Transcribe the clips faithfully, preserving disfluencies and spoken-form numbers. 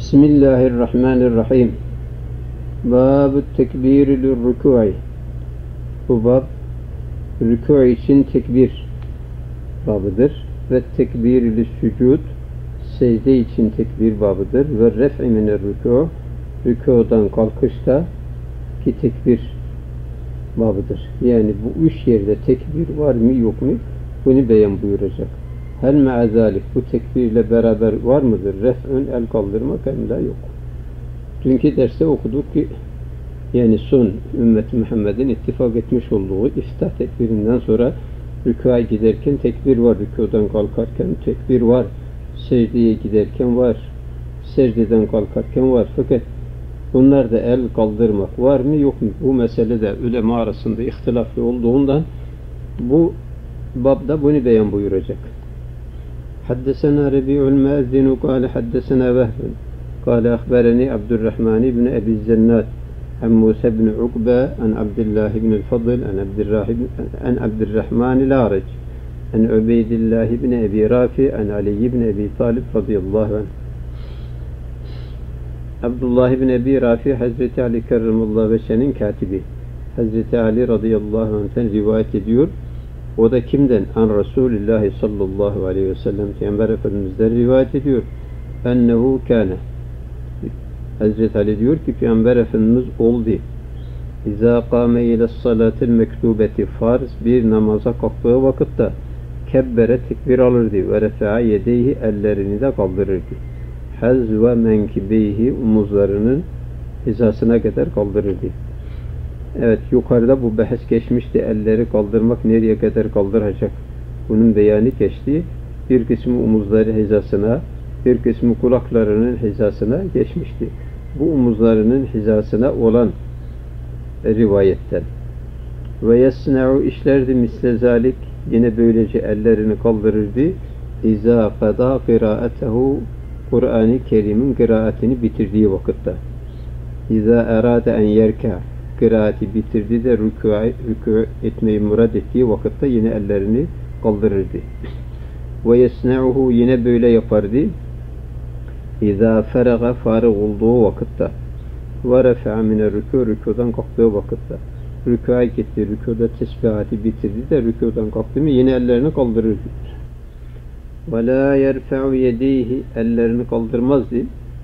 Bismillahirrahmanirrahim. Bab-ı tekbir-i rükû'i. Bu bab rükû için tekbir babıdır ve tekbir-i sücud secde için tekbir babıdır ve ref'i minel rükû rükûdan kalkışta ki tekbir babıdır. Yani bu üç yerde tekbir var mı yok mu bunu beyan buyuracak. Hel me'azalik bu tekbirle beraber var mıdır? Ref'ün el kaldırmak hem de yok. Dünkü derste okuduk ki yani son ümmet-i Muhammed'in ittifak etmiş olduğu iftah tekbirinden sonra rükûa giderken tekbir var, rükûdan kalkarken tekbir var, secdeye giderken var, secdeden kalkarken var. Fakat bunlarda el kaldırmak var mı yok mu? Bu mesele de ulema arasında ihtilaflı olduğundan bu babda bunu beyan buyuracak. Haddesena Rabi'ul Muezzinu kâle haddesena Vehbun kâle ahbereni Abdurrahman ibn Ebi Zennat an Musa ibn Ukbe an Abdullah ibn el-Fadl an Abdurrahman el-A'rac an Ubeydillah ibn Ebi Rafi an Ali ibn Ebi Talib radıyallahu anh. Abdullah ibn Ebi Rafi Hazreti Ali kerramallahu veçhe'nin katibi. Hazreti Ali radıyallahu anh'ten rivayet ediyor. O da kimden? An Resulullah sallallahu aleyhi ve sellem Peygamber Efendimiz'den rivayet ediyor. Ennehu kâne. Hazreti Ali diyor ki Peygamber Efendimiz oldu. İzâ kâme ile salatil mektubeti farz bir namaza kalktığı vakitte kebbere tekbir alırdı ve refa'a yedeyhi ellerini de kaldırırdı. Haz ve menkibeyhi omuzlarının hizasına kadar kaldırırdı. Evet, yukarıda bu bahis geçmişti. Elleri kaldırmak nereye kadar kaldıracak? Bunun beyanı geçti. Bir kısmı omuzları hizasına, bir kısmı kulaklarının hizasına geçmişti. Bu omuzlarının hizasına olan rivayetten. Ve yesna'u işlerdi misle zalik yine böylece ellerini kaldırırdı. İza qada kıraatehu Kur'an-ı Kerim'in kıraatini bitirdiği vakitte. İza erade en yerka kıraati bitirdi de rükû rükû etmeyi murad ettiği vakitte yine ellerini kaldırırdı. Ve yesna'uhu yine böyle yapardı. İza feraga farıg olduğu vakitte ve refa'a mine rükû rükûdan kalktığı vakitte. Rükû'a gitti, rükûda tesbihati bitirdi de rükûdan kalktı mı yine ellerini kaldırırdı. Ve la yerfa'u yedeyhi ellerini kaldırmazdı.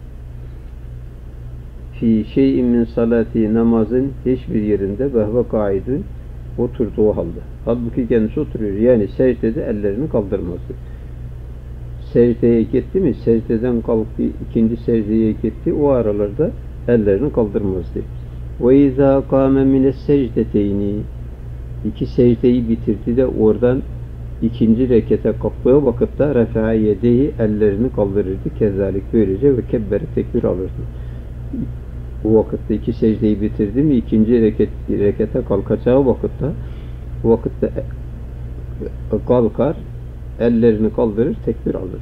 Fi şey'in min salati namazın hiçbir yerinde vehve kaidun oturduğu halde. Halbuki kendisi oturuyor. Yani secdede ellerini kaldırmazdı. Secdeye gitti mi? Secdeden kalktı, ikinci secdeye gitti. O aralarda ellerini kaldırmazdı. Ve izâ kâme mine secdeteyni iki secdeyi bitirdi de oradan ikinci rekete kalktığı vakitte refa'a yedeyi ellerini kaldırırdı. Kezalik böylece ve kebbere tekbir alırdı. Bu vakitte iki secdeyi bitirdi mi ikinci reket, rekete kalkacağı vakitte bu vakitte kalkar ellerini kaldırır tekbir alır.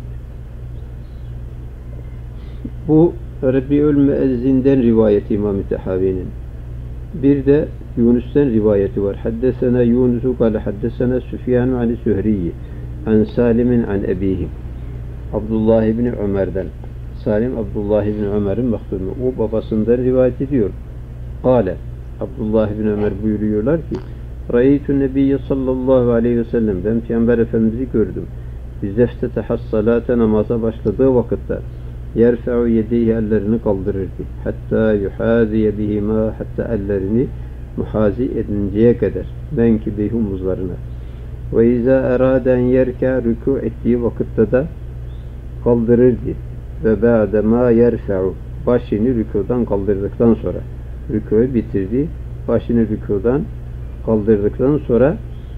Bu Rabi'ül Müezzin'den rivayeti İmam-ı Tehavi'nin. Bir de Yunus'tan rivayeti var. Haddesena Yunus'u kâle haddesena Süfyanu an Sühriyi an Salim'in an ebihim Abdullah ibni Ömer'den. Salim Abdullah ibn Ömer'in mehtumu. O babasından rivayet ediyor. Kale Abdullah ibn Ömer buyuruyorlar ki Ra'eytü Nebiyye sallallahu aleyhi ve sellem ben Peygamber Efendimiz'i gördüm. Bizeftetehas salate namaza başladığı vakitte yerfe'u yedeyhi ellerini kaldırırdı. Hatta yuhaziye bihima hatta ellerini muhazi edinceye kadar menkibeyhi omuzlarına. Ve izâ eraden yerka rükû ettiği vakitte de kaldırırdı. Ve ba'de ma yerfe'u başını rükûdan kaldırdıktan sonra rükûyu bitirdi. Başını rükûdan kaldırdıktan sonra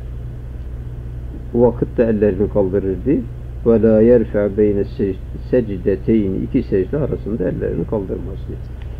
o vakitte ellerini kaldırırdı. Ve la yerfe'u beyne secdeteyni iki secde arasında ellerini kaldırmazdı.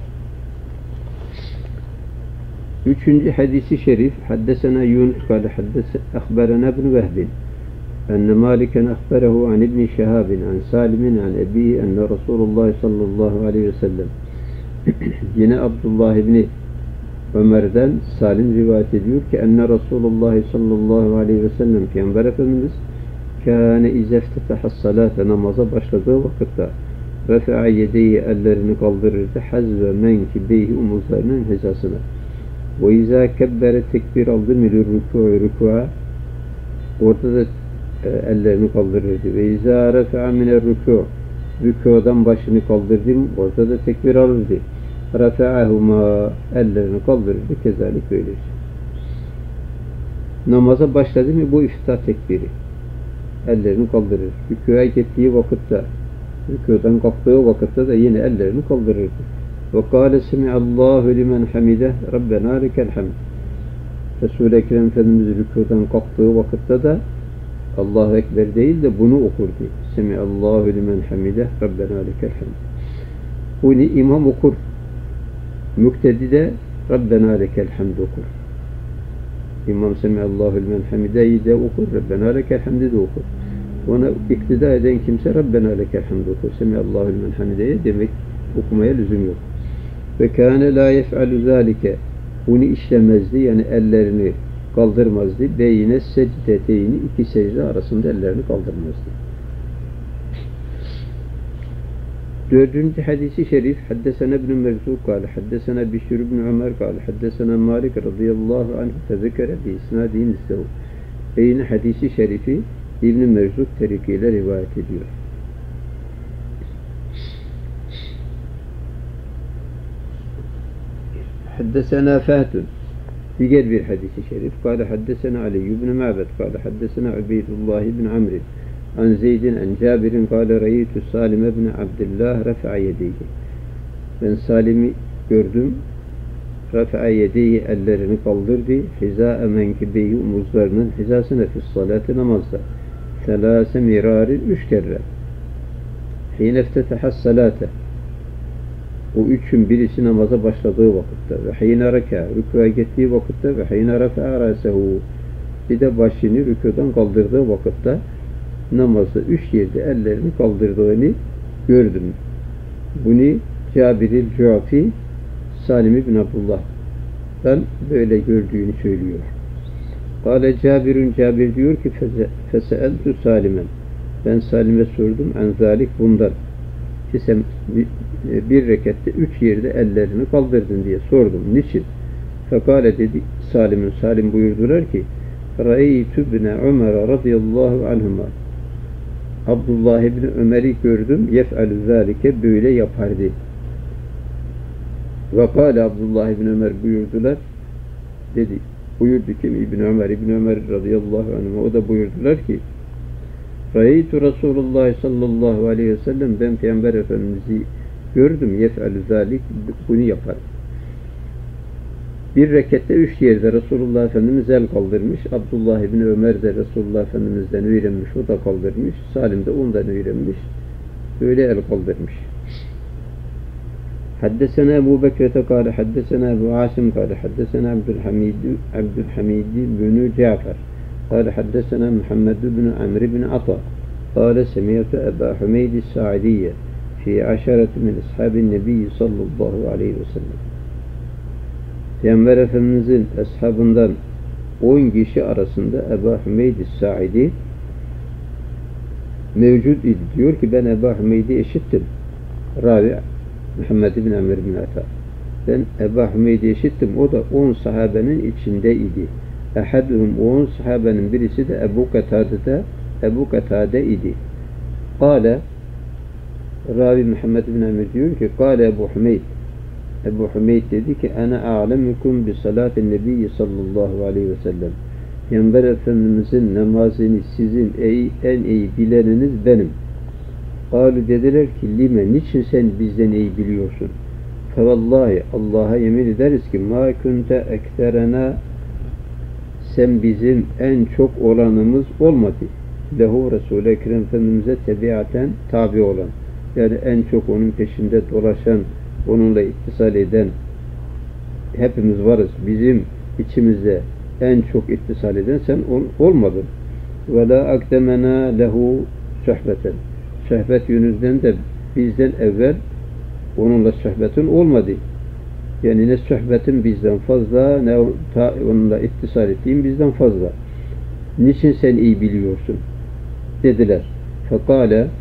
Üçüncü hadisi şerif haddesena Yunus kâle haddese ahberena ibn Vehbin enne Maliken ahberehu an İbni Şehabin an Salim'in an ebihi enne Resulullah sallallahu aleyhi ve sellem yine Abdullah ibni Ömer'den Salim rivayet ediyor ki enne Resulullah sallallahu aleyhi ve sellem Peygamber Efendimiz kâne izeftetehas salate namaza başladığı vakitte Refa'a yedeyi ellerini kaldırırdı. Hazve menkibeyhi omuzlarının hizasına. Ve izâ kebbere tekbir aldı milir rükû'u rükû'a. Orada da e, ellerini kaldırırdı. Ve izâ refa'a miner rükû'u. Rükû'dan başını kaldırdım. Orada da tekbir alırdı. Refa'ahuma ellerini kaldırırdı. Kezalik böyledir. Namaza başladı mı bu iftitah tekbiri. Ellerini kaldırır. Rükû'a gittiği vakitte, rükû'dan kalktığı vakitte de yine ellerini kaldırırdı. Ve kâle semi'allâhu limen hamide Rabbena lekel hamd. Resul-i Ekrem Efendimiz rükû'dan kalktığı vakitte de Allahu Ekber değil de bunu okurdu. Semi'allâhu limen hamide Rabbena lekel hamd. Bunu imam okur. Müktedi de Rabbena lekel hamd okur. İmam Semi'allâhu limen hamide'yi de okur. Rabbena lekel hamdi de okur. Ona iktida eden kimse Rabbena lekel hamd okur. Semi'allâhu limen hamide'yi demek okumaya lüzum yok. Ve kâne lâ yef'alü zâlike. Bunu işlemezdi. Yani ellerini kaldırmazdı. Beyne secdeteyni iki secde arasında ellerini kaldırmazdı. Dördüncü hadisi şerif Haddesena ibn Merzuk kâle Haddesena Bişir ibn Ömer kâle Haddesena Malik radıyallahu anh tezekere bi isnâdîn istehu. Eyni hadisi şerifi İbn Merzuk terikiyle rivayet ediyor. Haddesena Fahtun diğer bir hadisi şerif kâle Haddesena Ali ibn Ma'bed kâle Haddesena Ubeydullah ibn Amr an Zeydin an Cabir'in kâle reyitü Salim ibn Abdillah refa'a yedeyhi. Ben Salim'i gördüm. Refa'a yedeyhi ellerini kaldırdı. Hizâ'e menkibeyhi omuzlarının hizasına fissalâti namazda. Selâse mirâri üç kere. Hîne iftetehas salâte. O üçün birisi namaza başladığı vakitte. Ve hîne rekâ. Rükû'a gittiği vakitte. Ve hîne refa'a râsehu. Bir de başını rükûdan kaldırdığı vakitte namazda üç yerde ellerini kaldırdığını gördüm. Bunu Cabir-i Cuafi Salim ibn Abdullah'dan böyle gördüğünü söylüyor. Kâle Cabirun Cabir diyor ki feseeltü Salimen. Ben Salim'e sordum en zalik bundan. Ki sen bir rekatte üç yerde ellerini kaldırdın diye sordum. Niçin? Fekale dedi Salim'in Salim buyurdular ki Ra'eytü ibn Ömer radıyallahu anhuma. Abdullah ibn Ömer'i gördüm. Yef'alü zâlike böyle yapardı. Ve kâle Abdullah ibn Ömer buyurdular. Dedi. Buyurdu kim? İbn Ömer. İbn Ömer radıyallahu anhuma. O da buyurdular ki Ra'eytü Resulullah sallallahu aleyhi ve sellem ben Peygamber Efendimiz'i gördüm. Yef'alü zâlik bunu yapar. Bir rekette üç yerde Resulullah Efendimiz el kaldırmış. Abdullah ibn Ömer de Resulullah Efendimiz'den öğrenmiş. O da kaldırmış. Salim de ondan öğrenmiş. Böyle el kaldırmış. Haddesena Ebu Bekir'e kâle haddesena Ebu Asim kâle haddesena Abdülhamid Abdülhamid bin Cafer kâle haddesena Muhammed bin Amr bin Ata kâle semiyetü Ebu Hümeyd Sa'idiyye fi aşareti min ashabin nebi sallallahu aleyhi ve sellem. Peygamber Efendimiz'in ashabından on kişi arasında Ebu Hümeyd Sa'idi mevcut idi. Diyor ki ben Ebu Hümeyd'i eşittim. Ravi Muhammed bin Amr bin Ata. Ben Ebu Hümeyd'i eşittim. O da on sahabenin içinde idi. Ehaduhum o on sahabenin birisi de Ebu Katade'de Ebu Katade idi. Kale Ravi Muhammed bin Amr diyor ki Kale Ebu Hümeyd Ebu Hümeyd dedi ki ana a'lemukum bi salatin nebiyyi sallallahu aleyhi ve sellem. Peygamber Efendimizin namazını sizin ey, en iyi bileniniz benim. Kâlu dediler ki lime niçin sen bizden iyi biliyorsun? Fevallahi Allah'a yemin ederiz ki ma kunte ekterena sen bizim en çok olanımız olmadı. Lehu Resul-i Ekrem Efendimiz'e tebiaten tabi olan. Yani en çok onun peşinde dolaşan, onunla ittisal eden hepimiz varız. Bizim içimizde en çok ittisal eden sen ol, olmadın. Ve la akdemena lehu sohbeten. Sohbet yönünden de bizden evvel onunla sohbetin olmadı. Yani ne sohbetin bizden fazla, ne onunla ittisal ettiğin bizden fazla. Niçin sen iyi biliyorsun? Dediler. Fekale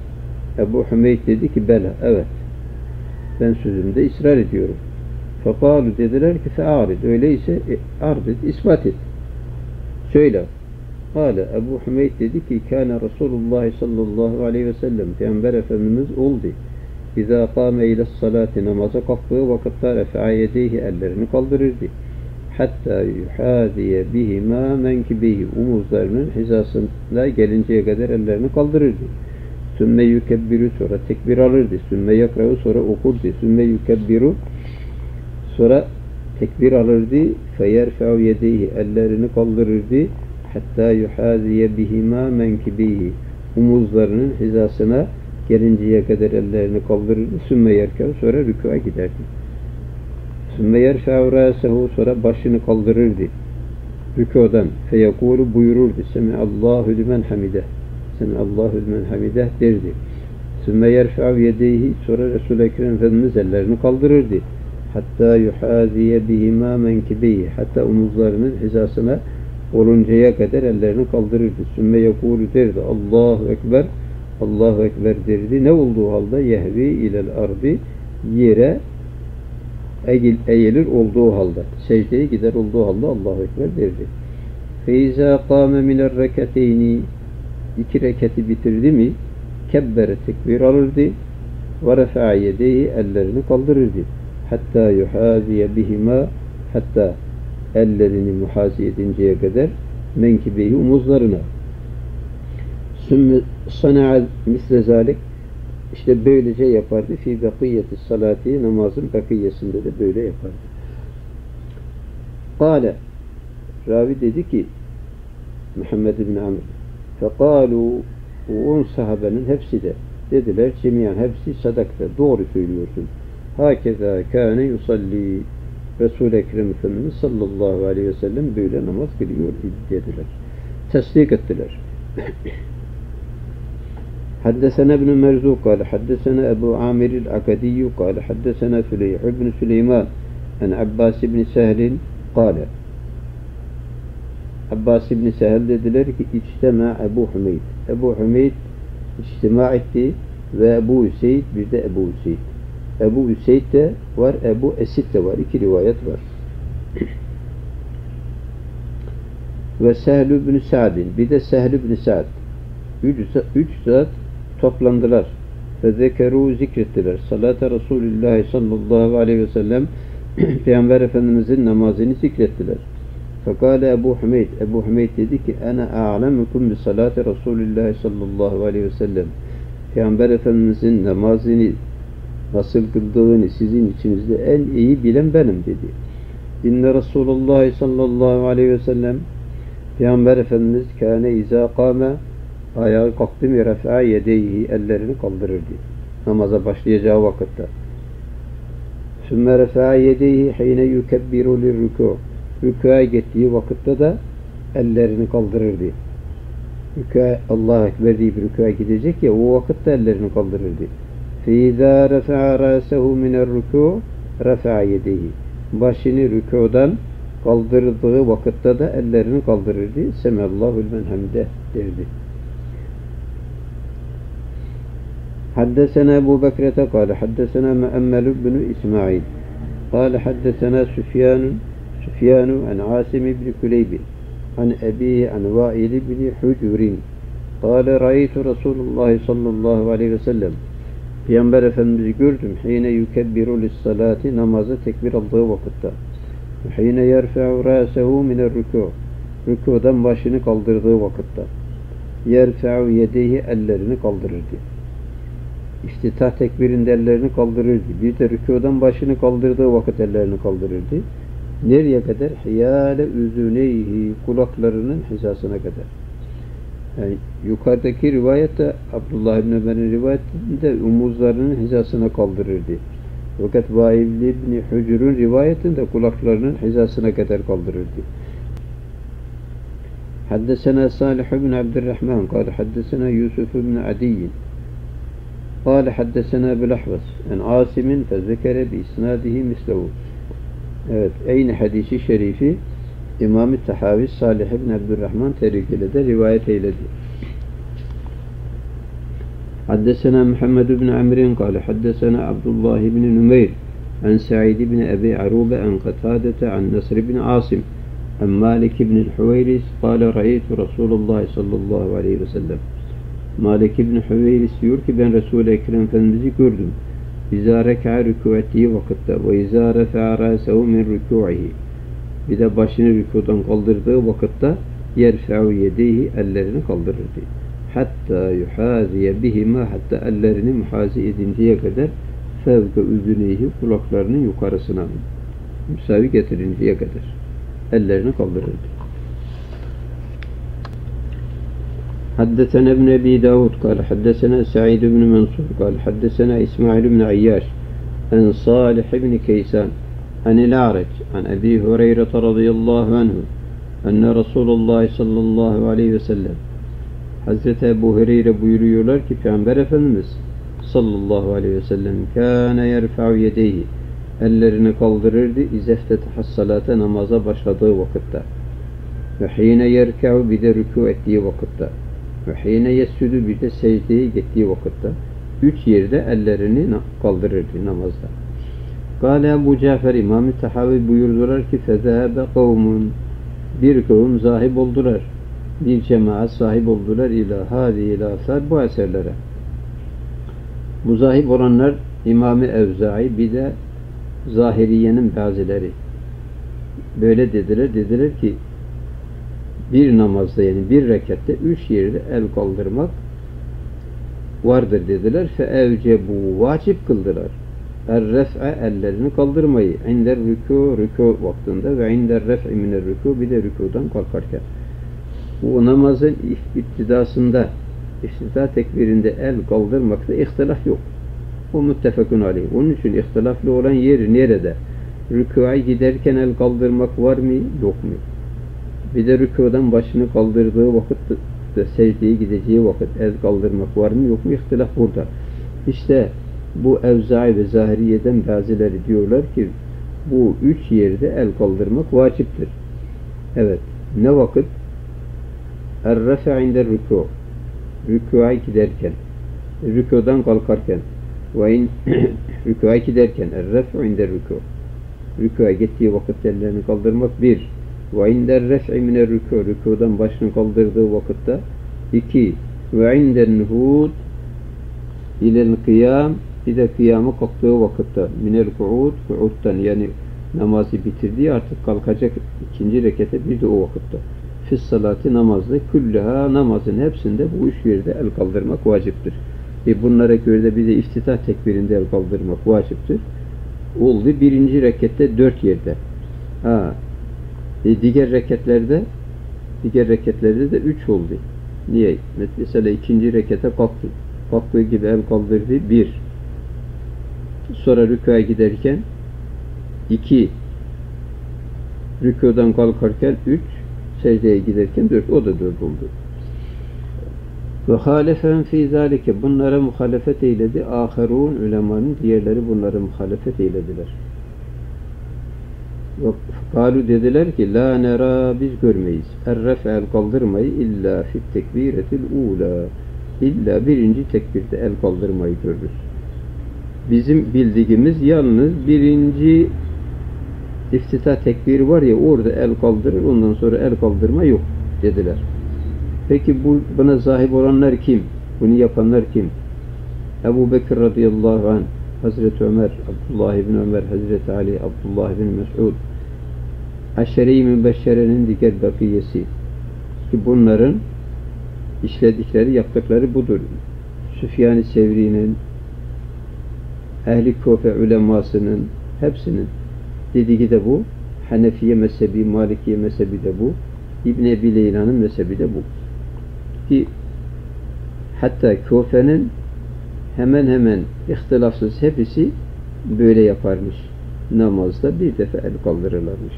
Ebu Hümeyd dedi ki bela, evet. Ben sözümde ısrar ediyorum. Fekalu dediler ki fe'arid. Öyleyse e, ard et, ispat et. Söyle. Kale Ebu Hümeyd dedi ki kâne Resulullah sallallahu aleyhi ve sellem Peygamber Efendimiz oldu. İzâ kâme ile salati namaza kalktığı vakitte refa'a yedeyhi ellerini kaldırırdı. Hatta yuhâziye bihimâ menkibihi omuzlarının hizasına gelinceye kadar ellerini kaldırırdı. Sümme yukebbiru sonra tekbir alırdı. Sümme yakra'u sonra okurdu. Sümme yukebbiru sonra tekbir alırdı. Feyerfe'u yedeyhi ellerini kaldırırdı. Hatta yuhâziye bihimâ menkibihi omuzlarının hizasına gelinceye kadar ellerini kaldırırdı. Sümme yerkev sonra rükûa giderdi. Sümme yerfe'u râsehu sonra başını kaldırırdı. Rükûdan feyekûlu buyururdu. Semi'allâhu limen hamideh. Semi'allâhu limen hamideh derdi. Sümme yerfe'u yedeyhi sonra Resul-i Ekrem Efendimiz ellerini kaldırırdı. Hatta yuhâziye bihimâ menkibihi hatta omuzlarının hizasına oluncaya kadar ellerini kaldırırdı. Sümme yekûlu derdi. Allahu Ekber. Allahu Ekber derdi. Ne olduğu halde yehvi ilel ardi yere eğil, eğilir olduğu halde. Secdeye gider olduğu halde Allahu Ekber derdi. Feiza kâme minel rekateyni iki reketi bitirdi mi kebbere tekbir alırdı ve refa'a yedeyi ellerini kaldırırdı. Hatta yuhâziye bihima hatta ellerini muhazi edinceye kadar menkibeyi omuzlarına. Sümme sana'a misle zalik işte böylece yapardı. Fi bakiyeti salati namazın bakiyesinde de böyle yapardı. Kale ravi dedi ki Muhammed bin Amr fekalu on sahabenin hepsi de dediler cemiyen hepsi sadakta doğru söylüyorsun. Hakeza kâne yusalli Resul-i Ekrem Efendimiz sallallahu aleyhi ve sellem böyle namaz kılıyor dediler. Tasdik ettiler. Haddesena ibn Merzuk kâle haddesena Ebu Amir el-Akadiyyü kâle haddesena Süleyh ibn Süleyman en Abbas ibn Sehlin kâle Abbas ibn Sehl dediler ki içtima Ebu Hümeyd. Ebu Hümeyd içtima etti ve Ebu Hüseyd bir de Ebu Hüseyd. Ebu Hüseyd de var, Ebu Esid de var. İki rivayet var. Ve Sehl ibn Sa'din bir de Sehl ibn Sa'd. Üç, üç zat toplandılar. Ve zekeru zikrettiler. Salat-ı Resulullah sallallahu aleyhi ve sellem Peygamber Efendimizin namazını zikrettiler. Fekale Ebu Hümeyd. Ebu Hümeyd dedi ki Ana a'lemukum bi salati Resulullah sallallahu aleyhi ve sellem. Peygamber Efendimizin namazını nasıl kıldığını sizin içinizde en iyi bilen benim dedi. İnne Resulullah sallallahu aleyhi ve sellem Peygamber Efendimiz kâne izâ kâme ayağı kalktı mı refa'a yedeyhi ellerini kaldırırdı. Namaza başlayacağı vakitte. Sümme refa'a yedeyhi hîne yukebbiru lirrükû. Rükû'a gittiği vakitte de ellerini kaldırırdı. Rükû'a Allahu Ekber deyip rükû'a gidecek ya o vakitte ellerini kaldırırdı. فَاِذَا رَفَعَ رَاسَهُ مِنَ الرُّكُوعِ رَفَعَ يَدَيْهِ başını rükûdan kaldırdığı vakitte de ellerini kaldırırdı. Semallahu limen hamide derdi. Haddesena Ebu Bekrete kâle haddesena Muammer ibn İsmail kâle haddesena Süfyan Süfyanu an Asim ibn Kuleyb an Ebihi an Vail ibn Hucurin kâle ra'aytu Resulullah sallallahu aleyhi ve sellem Peygamber Efendimiz'i gördüm. Hine yukebbiru lis-salati namazı tekbir aldığı vakitte. Hine yerfe'u râsehu mine'r-rükû rükûdan başını kaldırdığı vakitte. Yerfe'u yedeyhi ellerini kaldırırdı. İftitah tekbirinde ellerini kaldırırdı. Bir de rükûdan başını kaldırdığı vakit ellerini kaldırırdı. Nereye kadar? Hiyâle üzüneyhi kulaklarının hizasına kadar. Yani yukarıdaki rivayette Abdullah ibn Ömer'in rivayetinde omuzlarının hizasına kaldırırdı. Fakat Vail ibn Hucur'un rivayetinde kulaklarının hizasına kadar kaldırırdı. Haddesena Salih ibn Abdurrahman kâle haddesena Yusuf ibn Adiyyin kâle haddesena Bilahvas en Asimin fezekere bi isnadihi mislehu. Evet, aynı hadisi şerifi İmam-ı Tahavi Salih ibn Abdurrahman terikile de rivayet eyledi. حدثنا محمد بن عمرو قال حدثنا عبد الله بن نمير عن سعيد بن أبي عروبة عن قتادة عن نصر بن عاصم عن مالك بن الحويرث قال رأيت رسول الله صلى الله عليه وسلم. Malik ibn Hüveyris diyor ki ben Resul-i Ekrem Efendimiz'i gördüm. İzâ reka'a rükû ettiği vakitte ve izâ refa'a râsehu min rükû'ihi. Bir de başını rükudan kaldırdığı vakitte yerfe'u yedeyhi, ellerini kaldırırdı. Hatta yuhâziye bihima, hatta ellerini muhazi edinceye kadar fevke üzüneyhi, kulaklarının yukarısına müsavi getirinceye kadar ellerini kaldırırdı. حدثنا ابن أبي داود قال حدثنا سعيد بن منصور قال حدثنا إسماعيل بن عياش عن صالح بن كيسان عن الأعرج عن أبي هريرة رضي الله عنه أن رسول الله صلى الله عليه وسلم Hazreti Ebu Hureyre buyuruyorlar ki Peygamber Efendimiz sallallahu aleyhi ve sellem kâne yerfa'u yedeyhi, ellerini kaldırırdı izeftetaha salate, namaza başladığı vakitte, ve hîne yerka'u, bir de rükû ettiği vakitte, ve hîne yessudu, bir de secdeye gittiği vakitte, üç yerde ellerini kaldırırdı namazda. Kâle Ebu Cafer, İmam-ı Tahavi buyurdular ki fezâbe kavmun, bir kavim zahib oldular, bir cemaat sahip oldular ila hâzi ila asar, bu eserlere. Muzahip olanlar İmam-ı Evzai, bir de Zahiriye'nin bazıları. Böyle dediler, dediler ki bir namazda, yani bir rekatte üç yerde el kaldırmak vardır dediler. Fe evcebu, vacip kıldılar. Er-ref'e, ellerini kaldırmayı. İnder rükû, rükû vaktinde ve inder ref'i miner rükû, bir de rükûdan kalkarken. Bu namazın iktidasında, iftida tekbirinde el kaldırmakta ihtilaf yok. O muttefakun aleyh. Onun için ihtilaflı olan yer nerede? Rükû'a giderken el kaldırmak var mı, yok mu? Bir de rükûdan başını kaldırdığı vakit de secdeye gideceği vakit el kaldırmak var mı, yok mu? İhtilaf burada. İşte bu Evzai ve Zahiriye'den bazıları diyorlar ki bu üç yerde el kaldırmak vaciptir. Evet. Ne vakit? Er-refe inde rükû, rükû'a giderken, rükûdan kalkarken, ve in rükû'a giderken, er-refe inde rükû, rükû'a gittiği vakit ellerini kaldırmak bir, ve inde ref'i mine rükû, rükûdan başını kaldırdığı vakitte iki, ve inde nuhud ilel kıyam, bir de kıyama kalktığı vakitte minel ku'ud, ku'uddan, yani namazı bitirdiği artık kalkacak ikinci rekete, bir de o vakitte. Fis salati, namazda küllaha, namazın hepsinde bu üç yerde el kaldırmak vaciptir. E bunlara göre de bir de iftitah tekbirinde el kaldırmak vaciptir. Oldu birinci rekette dört yerde. Ha. E diğer reketlerde diğer reketlerde de üç oldu. Niye? Mesela ikinci rekete kalktı. Kalktığı gibi el kaldırdı bir. Sonra rükû'a giderken iki. Rükûdan kalkarken üç. Secdeye giderken dört, o da dört oldu. Ve hâlefen fî zâlike, bunlara muhalefet eyledi. Âherûn, ulemanın diğerleri bunlara muhalefet eylediler. Ve kâlu, dediler ki lâ nerâ, biz görmeyiz. Er-ref'el, kaldırmayı illa fit tekbiretil ûlâ, illa birinci tekbirde el kaldırmayı görürüz. Bizim bildiğimiz yalnız birinci İftitah tekbiri var ya, orada el kaldırır, ondan sonra el kaldırma yok dediler. Peki bu, buna sahip olanlar kim? Bunu yapanlar kim? Ebu Bekir radıyallahu anh, Hazreti Ömer, Abdullah ibn Ömer, Hazreti Ali, Abdullah ibn Mes'ud, Aşere-i Mübeşşere'nin diğer bakiyesi ki bunların işledikleri, yaptıkları budur. Süfyan-ı Sevri'nin, Ehli Kufe ulemasının hepsinin dediği de bu. Hanefiye mezhebi, Malikiye mezhebi de bu. İbn Ebi Leyla'nın mezhebi de bu. Ki hatta Kufe'nin hemen hemen ihtilafsız hepsi böyle yaparmış. Namazda bir defa el kaldırırlarmış.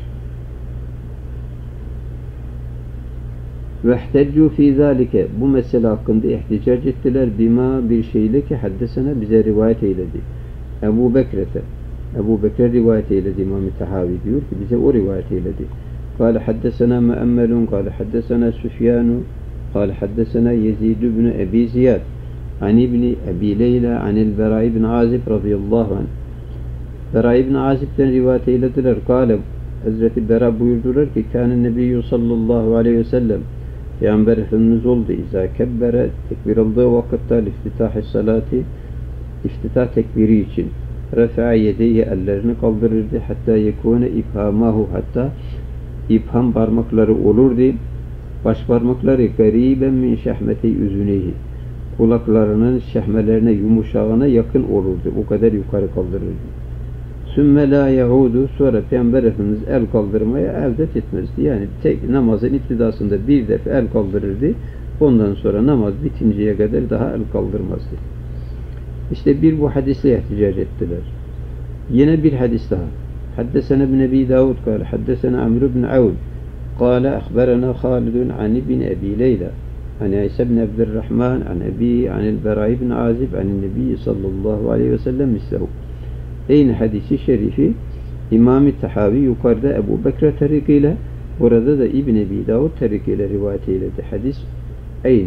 Vehteccu fî zâlike, bu mesele hakkında ihticac ettiler. Bima, bir şeyle ki haddesene, bize rivayet eyledi. Ebu Bekir'e, Ebu Bekir rivayet eyledi. İmam-ı Tahavi diyor ki bize o rivayet eyledi. Kâle haddesena me'emmelun, kâle haddesena Süfyanu, kâle haddesena Yezid ibn Ebi Ziyad, an İbni Ebi Leyla anil Bera ibn Azib radıyallahu anh. Bera ibn Azib'den rivayet eylediler. Kâle Hazreti Bera buyurdular ki kâne nebiyyü sallallahu aleyhi ve sellem Peygamber Efendimiz oldu. İzâ kebbere tekbir aldığı vakitte iftitâh-i salati iftitah tekbiri için refa'a yedeyhi ellerini kaldırırdı. Hatta yekûne ibhamahu hatta ibham parmakları olurdu. Baş parmakları gariben min şehmeti üzüneyhi kulaklarının şehmelerine yumuşağına yakın olurdu. O kadar yukarı kaldırırdı. Sümme la yaudu sonra Peygamber Efendimiz el kaldırmaya evdet etmezdi. Yani tek namazın iktidasında bir defa el kaldırırdı. Ondan sonra namaz bitinceye kadar daha el kaldırmazdı. İşte bir bu hadisle ihticac ettiler. Yine bir hadis daha. Haddesena ibn Ebi Davud kâle haddesena Amr ibn Avn kâle ahberena Halidun an ibn Ebi Leyla an İsa ibn Abdurrahman an Ebi anil Bera ibn Azib anil Nebi sallallahu aleyhi ve sellem mislehu. Aynı hadisi şerifi İmam-ı Tahavi yukarıda Ebu Bekre tarikiyle burada da İbn Ebi Davud tarikiyle rivayet eyledi. Hadis aynı.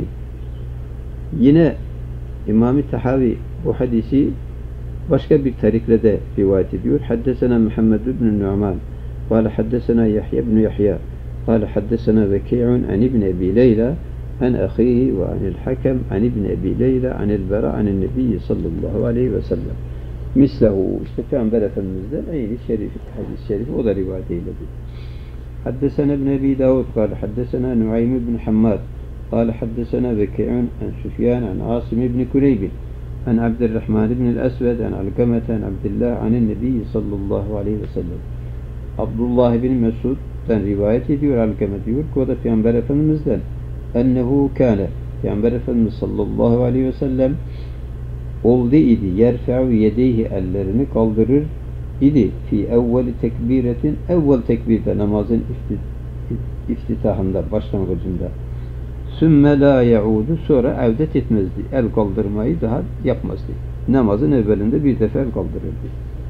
Yine İmam-ı Tahavi bu hadisi başka bir tarikle de rivayet ediyor. Haddesena Muhammed ibn Nu'man قال حدثنا يحيى بن يحيى قال حدثنا وكيع عن ابن أبي ليلى عن أخيه وعن الحكم عن ابن أبي ليلى عن البراء عن النبي صلى الله عليه وسلم mislehu işte Peygamber Efendimiz'den aynı şerif, hadis-i şerif o da rivayet eyledi. Haddesena ibn Ebi Davud kâle haddesena Nuaym ibn Hammad kâle haddesena Veki'un an Süfyan an Asim ibn Kureybin an Abdurrahman ibn el-Esved an Alkamete an Abdillah anin Nebi sallallahu aleyhi ve sellem. Abdullah ibn Mesud'dan rivayet ediyor. Alkame diyor ki o da Peygamber Efendimiz'den ennehu kâne Peygamber Efendimiz sallallahu aleyhi ve sellem oldu idi. Yerfe'u yedeyhi ellerini kaldırır idi. Fi evveli tekbiretin evvel tekbirde namazın iftitahında başlangıcında. Sümme la yaudu sonra evdet etmezdi. El kaldırmayı daha yapmazdı. Namazın evvelinde bir defa el kaldırırdı.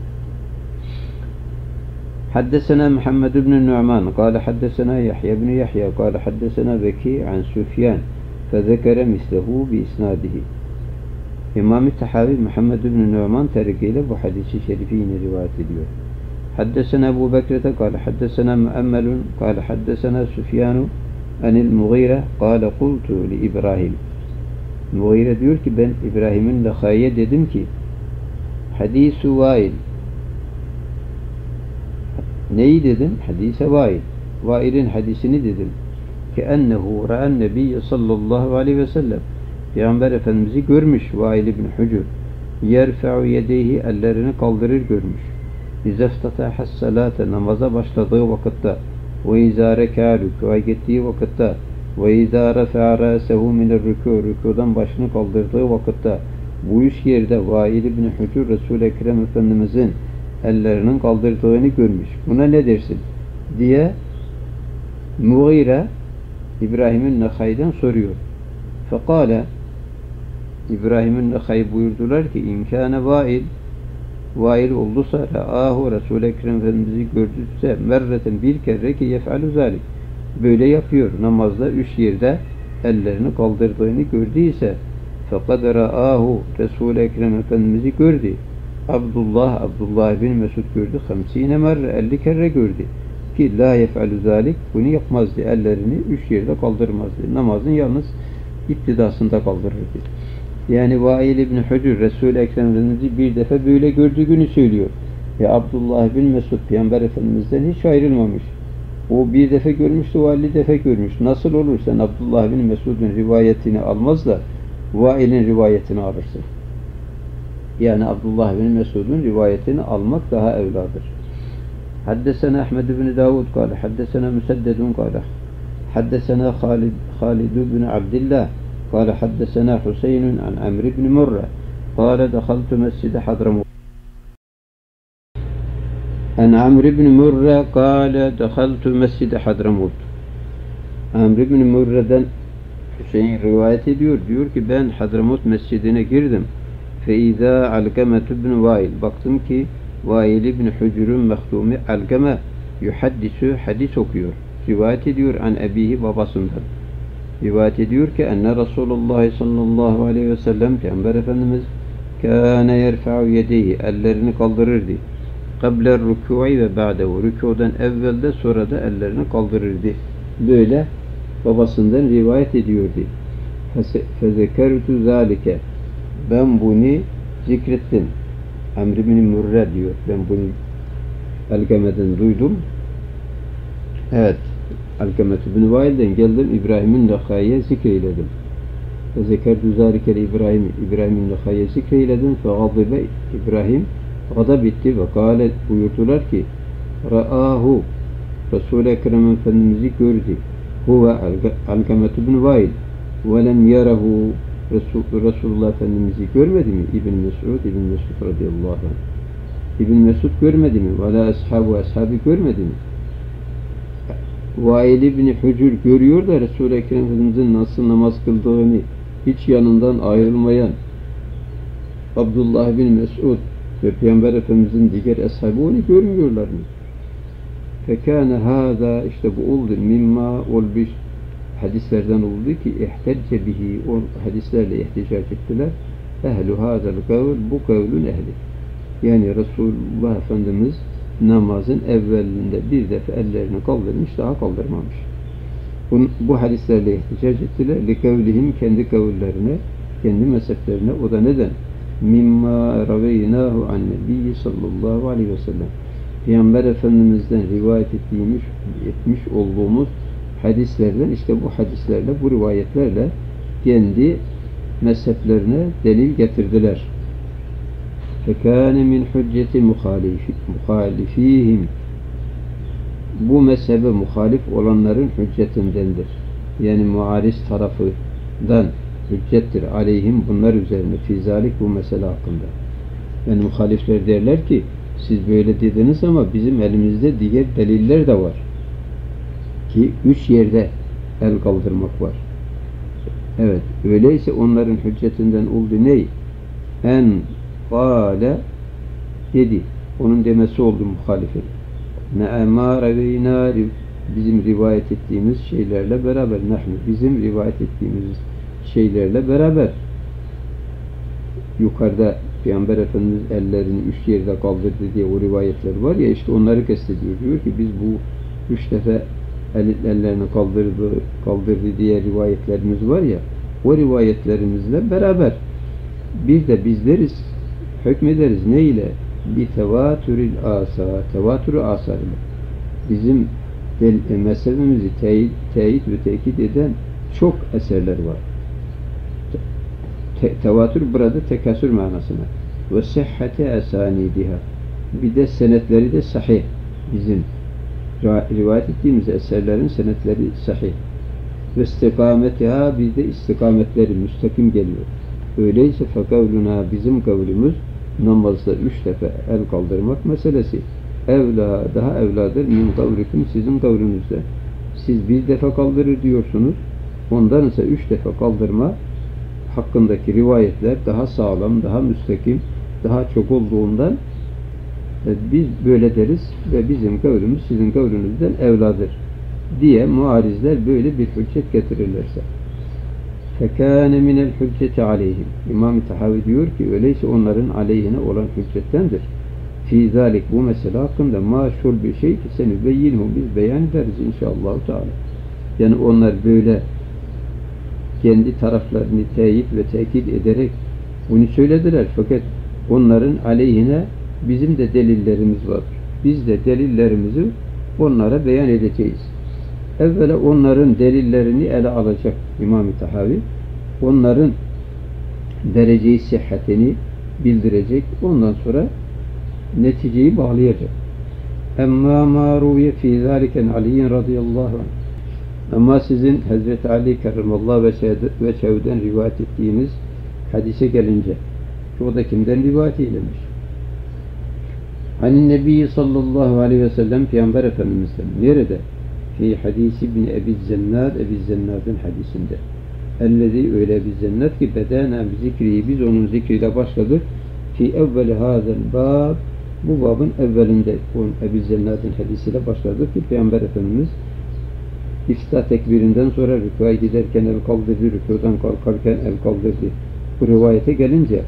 Haddesena Muhammed ibn Nu'man kâle haddesena Yahya ibn Yahya kâle haddesena Veki an Süfyan fezekere mislehu bi isnadihi. İmam-ı Tahavi Muhammed ibn Nu'man tarikiyle bu hadisi şerifi yine rivayet ediyor. Haddesena Ebu Bekre'te kâle haddesena Muammelun kâle haddesena Süfyanu anil Mughire kâle kultu li İbrahim. Mughire diyor ki ben İbrahim'in Lekhaye dedim ki hadis-u Vail. Neyi dedim? Hadis-i Vail. Vail'in hadisini dedim. Ki ennehu ra'en nebiyye sallallahu aleyhi ve sellem. Peygamber Efendimiz'i görmüş Vail ibn Hucur. Yerfe'u yedeyhi ellerini kaldırır görmüş. İzeftataha salate namaza başladığı vakitte ve izâ rekâ rükû'a gittiği vakitte ve izâ refe'a râsehu minel rükû rükûdan başını kaldırdığı vakitte bu üç yerde Vail ibn Hucur Resul-i Ekrem Efendimiz'in ellerinin kaldırdığını görmüş. Buna ne dersin? Diye Mughire İbrahim'in Nekhay'den soruyor. Fekale İbrahim'in Nekhay buyurdular ki imkâne Vail Vail olduysa ra'ahu Resul-i Ekrem Efendimiz'i gördüyse merreten bir kere ki yef'alu zalik böyle yapıyor. Namazda üç yerde ellerini kaldırdığını gördüyse fekad ra'ahu Resul-i Ekrem Efendimiz'i gördü. Abdullah, Abdullah bin Mesud gördü. Hamsine merre, elli kere gördü. Ki la yef'alu zalik, bunu yapmazdı. Ellerini üç yerde kaldırmazdı. Namazın yalnız iktidasında kaldırırdı. Yani Vail ibn Hucur, Resul-i Ekrem Efendimiz'i bir defa böyle gördüğünü söylüyor. Ve Abdullah bin Mesud, Peygamber Efendimiz'den hiç ayrılmamış. O bir defa görmüştü, o elli defa görmüş. Nasıl olur sen Abdullah bin Mesud'un rivayetini almaz da Vail'in rivayetini alırsın? Yani Abdullah bin Mesud'un rivayetini almak daha evladır. Haddesena Ahmed bin Davud kâle, haddesena Müseddedun kâle, haddesena Halid, Halid bin Abdillah kâle, haddesena Hüseyinun an Amr bin Murre kâle, dekhaltu mescide Hadramut. An Amr bin Murre kâle, dekhaltu mescide Hadramut. Amr bin Murre'den Hüseyin rivayet ediyor. Diyor ki ben Hadramut mescidine girdim. Feiza Alkame ibn Vail. Baktım ki Vail ibn Hucur'un mehdumi Alkame yuhaddisu hadis okuyor. Rivayet ediyor an ebihi babasından. rivayet ediyor ki enne Resulullah sallallahu aleyhi ve sellem Peygamber Efendimiz kâne yerfa'u yedeyhi ellerini kaldırırdı. Kabler rükû'i ve ba'dehu rükûden evvelde sonra da ellerini kaldırırdı. Böyle babasından rivayet ediyordu. Fezekertu zâlike ben bunu zikrettim. Amr ibn Murre diyor. Ben bunu Alkame'den duydum. Evet. Alkamet ibn Vail'den geldim. İbrahim'in Nakhai'ye zikreyledim. Fezekertu zâlike İbrahim İbrahim'in Nakhai'ye zikreyledim. Fegadibe İbrahim gadab etti ve kâlet buyurdular ki Ra'ahu Resul-i Ekrem Efendimiz'i gördü. Huve Alkamet ibn Vail ve lem yarahu Resulullah Efendimiz'i görmedi mi? İbn Mesud, İbn Mesud radıyallahu anh. İbn Mesud görmedi mi? Ve la ashabu ashabı görmedi mi? Vail ibn Hucur görüyor da Resul-i Ekrem Efendimiz'in nasıl namaz kıldığını hiç yanından ayrılmayan Abdullah bin Mesud ve Peygamber Efendimiz'in diğer ashabı onu görmüyorlar mı? Fekâne hâzâ işte bu oldu mimma olmuş hadislerden oldu ki ihtecce bihi o hadislerle ihticac ettiler. Ehlu hâzel kavl bu kavlün ehli. Yani Resulullah Efendimiz namazın evvelinde bir defa ellerini kaldırmış daha kaldırmamış. Bu, bu hadislerle ihticac ettiler. Likavlihim kendi kavullerine, kendi mezheplerine. O da neden? Mimma raveynahu an nebiyyi sallallahu aleyhi ve sellem. Peygamber Efendimiz'den rivayet ettiğimiz, etmiş olduğumuz hadislerden işte bu hadislerle, bu rivayetlerle kendi mezheplerine delil getirdiler. Fekâne min hücceti muhalifihim bu mezhebe muhalif olanların hüccetindendir. Yani muariz tarafından hüccettir aleyhim bunlar üzerine fizalik bu mesele hakkında. Yani muhalifler derler ki siz böyle dediniz ama bizim elimizde diğer deliller de var. Ki üç yerde el kaldırmak var. Evet. Öyleyse onların hüccetinden oldu ne? En kâle dedi. Onun demesi oldu muhalifin. Ne emâre ve inâri bizim rivayet ettiğimiz şeylerle beraber nahnu bizim rivayet ettiğimiz şeylerle beraber yukarıda Peygamber Efendimiz ellerini üç yerde kaldırdı diye o rivayetler var ya işte onları kastediyor. Diyor ki biz bu üç defa el, ellerini kaldırdı, kaldırdı diye rivayetlerimiz var ya o rivayetlerimizle beraber bir de bizleriz hükmederiz ne ile? Bir tevatüril asa, tevatürü asarıyla. Bizim del, mezhebimizi teyit, teyit ve tekit eden çok eserler var. Te, tevatür burada tekasür manasına. Ve sihhati esanidiha. Bir de senetleri de sahih. Bizim rivayet ettiğimiz eserlerin senetleri sahih. Ve istikametiha bir de istikametleri müstakim geliyor. Öyleyse fekavluna bizim kavlümüz namazda üç defa el kaldırmak meselesi. Evla, daha evladır min kavlikum sizin kavlünüzde. Siz bir defa kaldırır diyorsunuz. Ondan ise üç defa kaldırma hakkındaki rivayetler daha sağlam, daha müstakim, daha çok olduğundan e, biz böyle deriz ve bizim kavlümüz sizin kavlünüzden evladır diye muarizler böyle bir hüccet getirirlerse. Fekâne minel hücceti aleyhim. İmam-ı Tahavi diyor ki öyleyse onların aleyhine olan hüccettendir. Fî zâlik bu mesele hakkında maşhur bir şey ki seni beyinhu biz beyan ederiz inşallah Teala. Yani onlar böyle kendi taraflarını teyit ve tekit ederek bunu söylediler. Fakat onların aleyhine bizim de delillerimiz var. Biz de delillerimizi onlara beyan edeceğiz. Evvela onların delillerini ele alacak İmam-ı Tahavi. Onların dereceyi sıhhatini bildirecek. Ondan sonra neticeyi bağlayacak. Emma ma ruviye fî zâliken Ali'in radıyallahu anh. Ama sizin Hazreti Ali kerramallahu veçhev'den rivayet ettiğiniz hadise gelince o da kimden rivayet eylemiş? Hani Nebi sallallahu aleyhi ve sellem Peygamber Efendimiz'den. Nerede? Fi hadisi ibn Ebi Zennad, Ebi Zennad'ın hadisinde. Ellezî öyle Ebi Zennad ki bedena zikriyi biz onun zikriyle başladık. Fi evveli hazel bab bu babın evvelinde Ebi Zennad'ın hadisiyle başladık ki Peygamber Efendimiz İftitah tekbirinden sonra rükûa giderken el kaldırdı, rükûdan kalkarken el kaldırdı. Bu rivayete gelince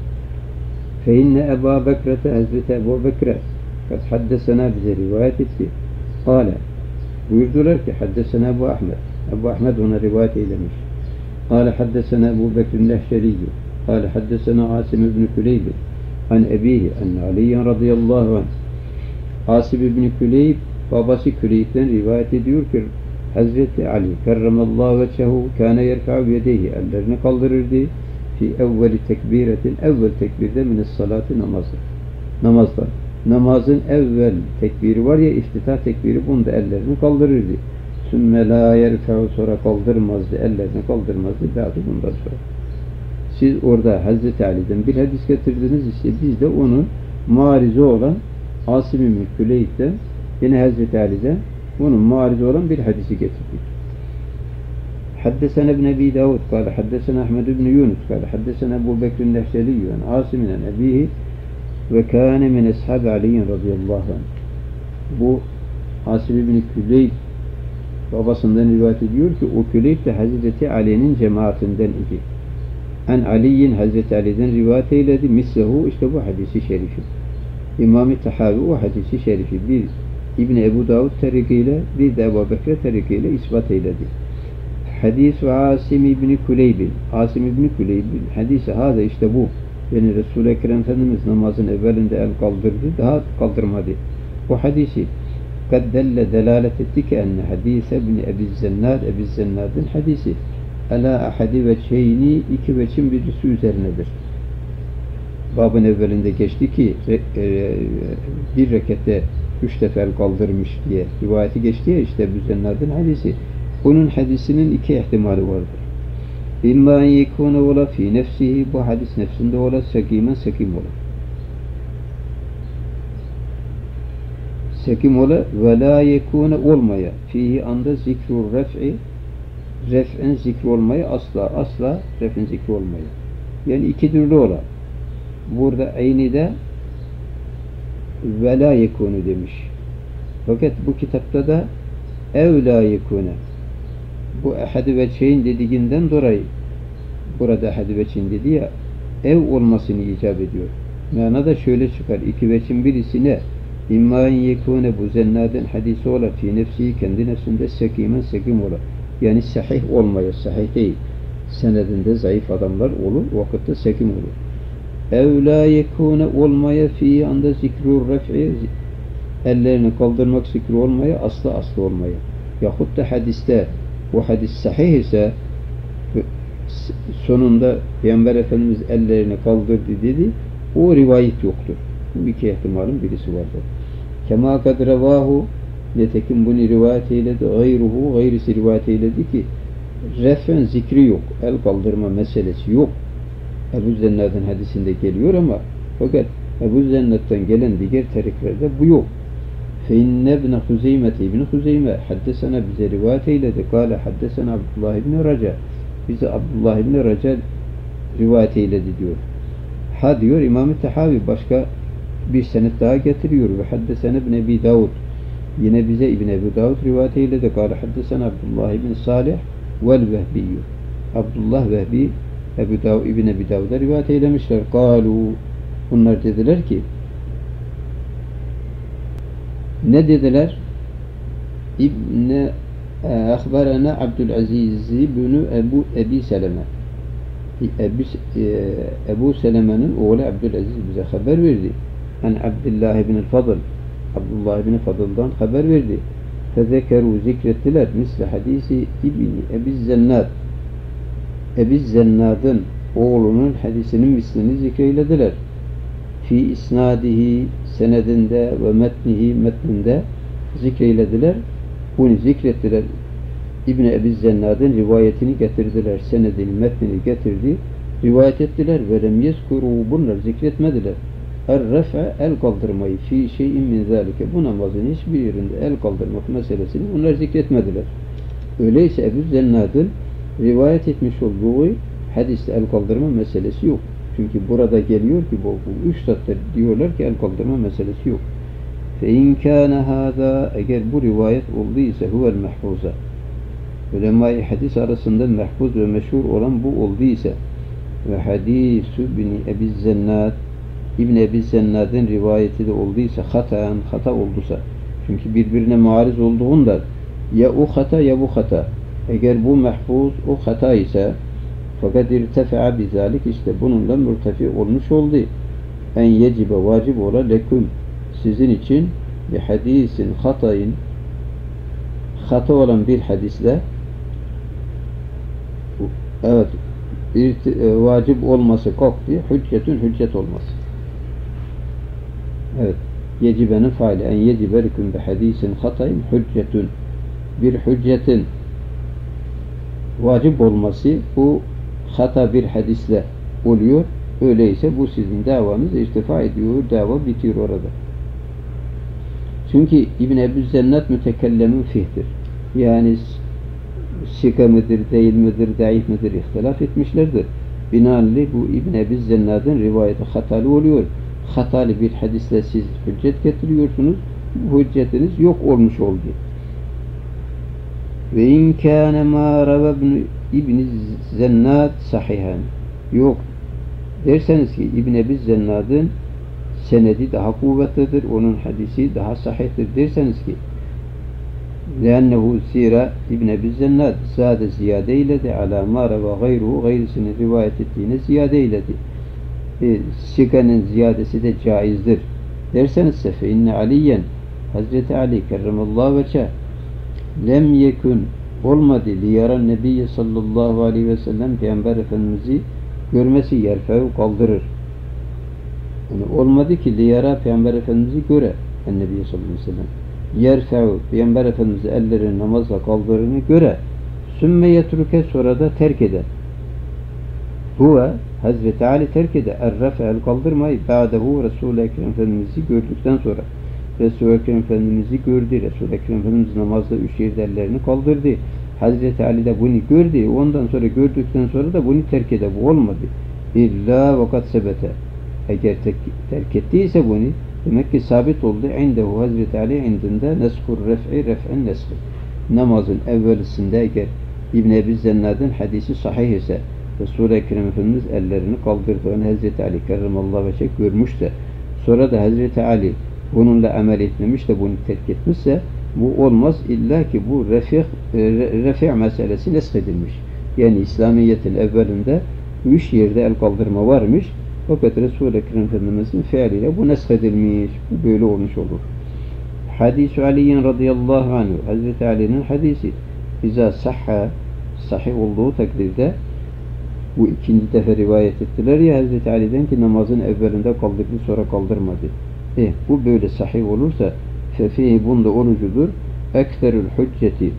فَاِنَّ اَبَا بَكْرَةَ Hazreti Ebu Bekre kad haddesena bize rivayet etti. Kale buyurdular ki haddesena Ebu Ahmed. Ebu Ahmed ona rivayet eylemiş. Kale haddesena Ebu Bekir'in Lehşeriyyü. Kale haddesena Asim ibn Küleyb an ebihi enne Aliyen radıyallahu anh. Asim ibn Küleyb babası Küleyb'den rivayet ediyor ki Hazreti Ali kerremallahu veçhehu kâne yerka'u yedeyhi ellerini kaldırırdı fi evveli tekbiretin evvel tekbirde mines salati namazı. Namazda. Namazın evvel tekbiri var ya iftitah tekbiri bunda ellerini kaldırırdı. Sümme la yerka'u sonra kaldırmazdı. Ellerini kaldırmazdı. Daha bundan sonra. Siz orada Hazreti Ali'den bir hadis getirdiniz işte biz de onun marizi olan Asim ibn Küleyb'den yine Hazreti Ali'den onun marizi olan bir hadisi getirdik. Haddesena ibn Ebi Davud kâle haddesena Ahmed ibn Yunus kâle haddesena Ebu Bekir'in Lehşeliyyü an Asim'in an ebihi ve kâne min ashab Ali'in radıyallahu anh. Bu Asim ibn Küleyb babasından rivayet ediyor ki o Küleyb de Hazreti Ali'nin cemaatinden idi. An Ali'in Hazreti Ali'den rivayet eyledi. Mislehu işte bu hadisi şerifi. İmam-ı Tahavi o hadisi şerifi bir İbn Ebu Davud tarikiyle bir de Ebu Bekir tarikiyle ispat eyledi. Hadis ve Asim ibn Küleyb'in Asim ibn Küleyb'in hadisi hâzâ işte bu. Yani Resul-i Ekrem Efendimiz namazın evvelinde el kaldırdı, daha kaldırmadı. Bu hadisi kad delle delalet etti ki enne hadise ibn Ebi Zennad Ebi Zennad'ın hadisi ala ahadi ve çeyni iki veçin birisi üzerinedir. Babın evvelinde geçti ki e, bir rekete üç defa el kaldırmış diye rivayeti geçti ya işte Ebu Zennad'ın hadisi. Bunun hadisinin iki ihtimali vardır. İmma yekûne ola fî nefsihi bu hadis nefsinde ola sekimen sekim ola. Sekim ola ve la yekûne olmaya fihi anda zikrur ref'i ref'in zikri olmaya asla asla ref'in zikri olmaya. Yani iki türlü ola. Burada aynı da ve la yekûne demiş. Fakat bu kitapta da ev la yekûne. Bu ehad-ı veçheyn dediğinden dolayı burada ehad-ı veçheyn dedi ya ev olmasını icap ediyor. Mana da şöyle çıkar. İki veçhin birisine İmmâin yekûne bu zennâden hadisi ola fi nefsi kendi nefsinde sekimen sekim ola. Yani sahih olmaya, sahih değil. Senedinde zayıf adamlar olur, vakitte sekim olur. Ev la yekûne olmaya fi anda zikrur ref'i ellerini kaldırmak zikri olmaya, asla asla olmaya. Yahut da hadiste bu hadis sahih ise sonunda Peygamber Efendimiz ellerini kaldırdı dedi, o rivayet yoktur. Bu iki ihtimalin birisi vardır. Kema kad revahu netekim bunu rivayet eyledi, gayruhu gayrisi rivayet eyledi ki refen zikri yok, el kaldırma meselesi yok. Ebu Zennad'ın hadisinde geliyor ama fakat Ebu Zennad'dan gelen diğer tariklerde bu yok. فَاِنَّ ابْنَ خُزَيْمَةِ İbn Huzeyme haddesena bize rivayet eyledi. Kâle haddesena Abdullah ibn Raca. Bize Abdullah ibn Raca rivayet eyledi diyor. Ha diyor İmam-ı Tahavi başka bir senet daha getiriyor. Ve haddesena ibn Ebi Davud. Yine bize İbn Ebi Davud rivayet eyledi. Kâle haddesena Abdullah ibn Salih vel Vehbiyyü. Abdullah Vehbi Ebu Davud, İbn Ebi Davud'a rivayet eylemişler. Kâlu bunlar dediler ki ne dediler? İbne ahbarana Abdülaziz ibn Ebu Ebi Seleme. Ebu, Ebu Seleme'nin oğlu Abdülaziz bize haber verdi. An Abdullah ibn Fadıl. Abdullah ibn Fadıl'dan haber verdi. Fezekeru zikrettiler. Misli hadisi İbni Ebi Zennad. Ebi Zennad'ın oğlunun hadisinin mislini zikreylediler. Fi isnadihi senedinde ve metnihi metninde zikreylediler. Bunu zikrettiler. İbn-i Ebi Zennad'ın rivayetini getirdiler. Senedini, metnini getirdi. Rivayet ettiler. Ve lem yezkuru bunlar zikretmediler. Er-ref'e el kaldırmayı fi şeyin min zâlike. Bu namazın hiçbir yerinde el kaldırmak meselesini bunlar zikretmediler. Öyleyse Ebu Zennad'ın rivayet etmiş olduğu hadiste el kaldırma meselesi yok. Çünkü burada geliyor ki bu, bu üç satır diyorlar ki el kaldırma meselesi yok. Fe in kâne hâzâ eğer bu rivayet olduysa huvel mehfuza ulema-i hadis arasında mahfuz ve meşhur olan bu olduysa ve hadis-ü ibn Ebi Zennad İbn Ebi Zennad'ın rivayeti de olduysa, hataen hata olduysa, çünkü birbirine muariz olduğunda ya o hata ya bu hata. Eğer bu mahfuz o hata ise fakat irtefa'a bizalik, işte bununla mürtefi olmuş oldu. En yecibe vacip ola leküm, sizin için bir hadisin hatayın, hata olan bir hadisle evet bir vacip olması kalktı, hüccetün hüccet olması. Evet, yecibenin faili en yecibe leküm bi hadisin hatayın hüccetün, bir hüccetin vacip olması bu hata bir hadisle oluyor. Öyleyse bu sizin davanız irtifa ediyor, dava bitiyor orada. Çünkü İbn Ebi Zennad mütekellemin fihtir. Yani sika mıdır, değil midir, daif midir ihtilaf etmişlerdir. Binaenli bu İbn Ebi Zennad'ın rivayeti hatalı oluyor. Hatalı bir hadisle siz hüccet getiriyorsunuz. Bu hüccetiniz yok olmuş oldu. Ve in kâne mâ rava İbn Zennad sahihan. Yok derseniz ki İbn Ebi Zennad'ın senedi daha kuvvetlidir, onun hadisi daha sahihtir derseniz ki لأنه zira İbn Ebi Zennad zade ziyade eyledi ala ma rava gayruhu, gayrısını rivayet ettiğine ziyade eyledi. E, sikanın ziyadesi de caizdir derseniz ise fe inne Aliyen, Hazreti Ali kerremallahu veçhe lem yekun olmadı liyaran Nebiyye sallallahu aleyhi ve sellem Peygamber Efendimiz'i görmesi yerfev kaldırır. Yani olmadı ki liyara Peygamber Efendimiz'i göre Nebiyye sallallahu aleyhi ve sellem yerfev Peygamber Efendimiz'i ellerini namazla kaldırını göre sümme yetruke sonra da terk eder. Huve Hazreti Ali terk eder. Er-ref'el kaldırmayı ba'dehu Resul-i Ekrem Efendimiz'i gördükten sonra. Resul-i Ekrem Efendimiz'i gördü. Resul-i Ekrem Efendimiz namazda üç yerde ellerini kaldırdı. Hazreti Ali de bunu gördü. Ondan sonra gördükten sonra da bunu terk eder. Bu olmadı. İlla vakat sebete. Eğer terk ettiyse bunu demek ki sabit oldu. İndehu Hazreti Ali indinde neskur ref'i ref'en neskur. Namazın evvelisinde eğer İbn Ebi Zennad'ın hadisi sahih ise Resul-i Ekrem Efendimiz ellerini kaldırdı. Onu Hazreti Ali kerremallahu veçhe görmüş de sonra da Hazreti Ali bununla amel etmemiş de bunu terk etmişse bu olmaz. İlla ki bu refi' refi' meselesi neshedilmiş. Yani İslamiyet'in evvelinde üç yerde el kaldırma varmış. Fakat Resul-i Ekrem Efendimiz'in fiiliyle bu neshedilmiş. Bu böyle olmuş olur. Hadis-i Ali'nin radıyallahu anhu, Hazreti Ali'nin hadisi bize sahha, sahih olduğu takdirde bu ikinci defa rivayet ettiler ya Hazreti Ali'den ki namazın evvelinde kaldırdı sonra kaldırmadı. E, bu böyle sahih olursa fefihi bunda onucudur. Ekserül hücceti,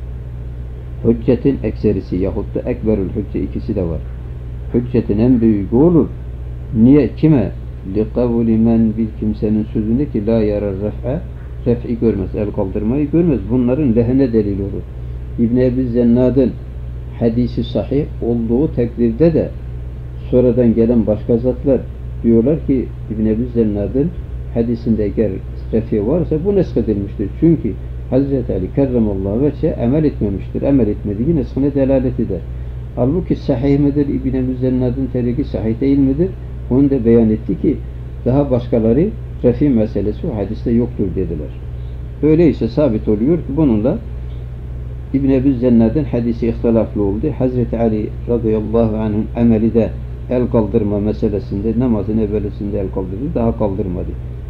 hüccetin ekserisi yahut da ekberül hücce ikisi de var. Hüccetin en büyüğü olur. Niye? Kime? Liqavli men bir kimsenin sözünde ki la yarar ref'e, ref'i görmez, el kaldırmayı görmez. Bunların lehine delil olur. İbn Ebi Zennad'ın hadisi sahih olduğu takdirde de sonradan gelen başka zatlar diyorlar ki İbn Ebi Zennad'ın hadisinde eğer refi varsa bu neshedilmiştir. Çünkü Hazreti Ali kerremallahu veçhe emel etmemiştir. Emel etmediği neshine delalet eder. Halbuki sahih midir? İbn Ebi Zennad'ın teriki sahih değil midir? Onu da beyan etti ki daha başkaları refi meselesi o hadiste yoktur dediler. Öyleyse sabit oluyor ki bununla İbn Ebi Zennad'ın hadisi ihtilaflı oldu. Hazreti Ali radıyallahu anh'ın ameli de el kaldırma meselesinde namazın evvelisinde el kaldırdı, daha kaldırmadı.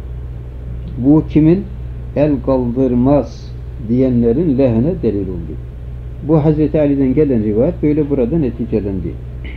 Bu kimin? El kaldırmaz diyenlerin lehine delil oldu. Bu Hazreti Ali'den gelen rivayet böyle burada neticelendi.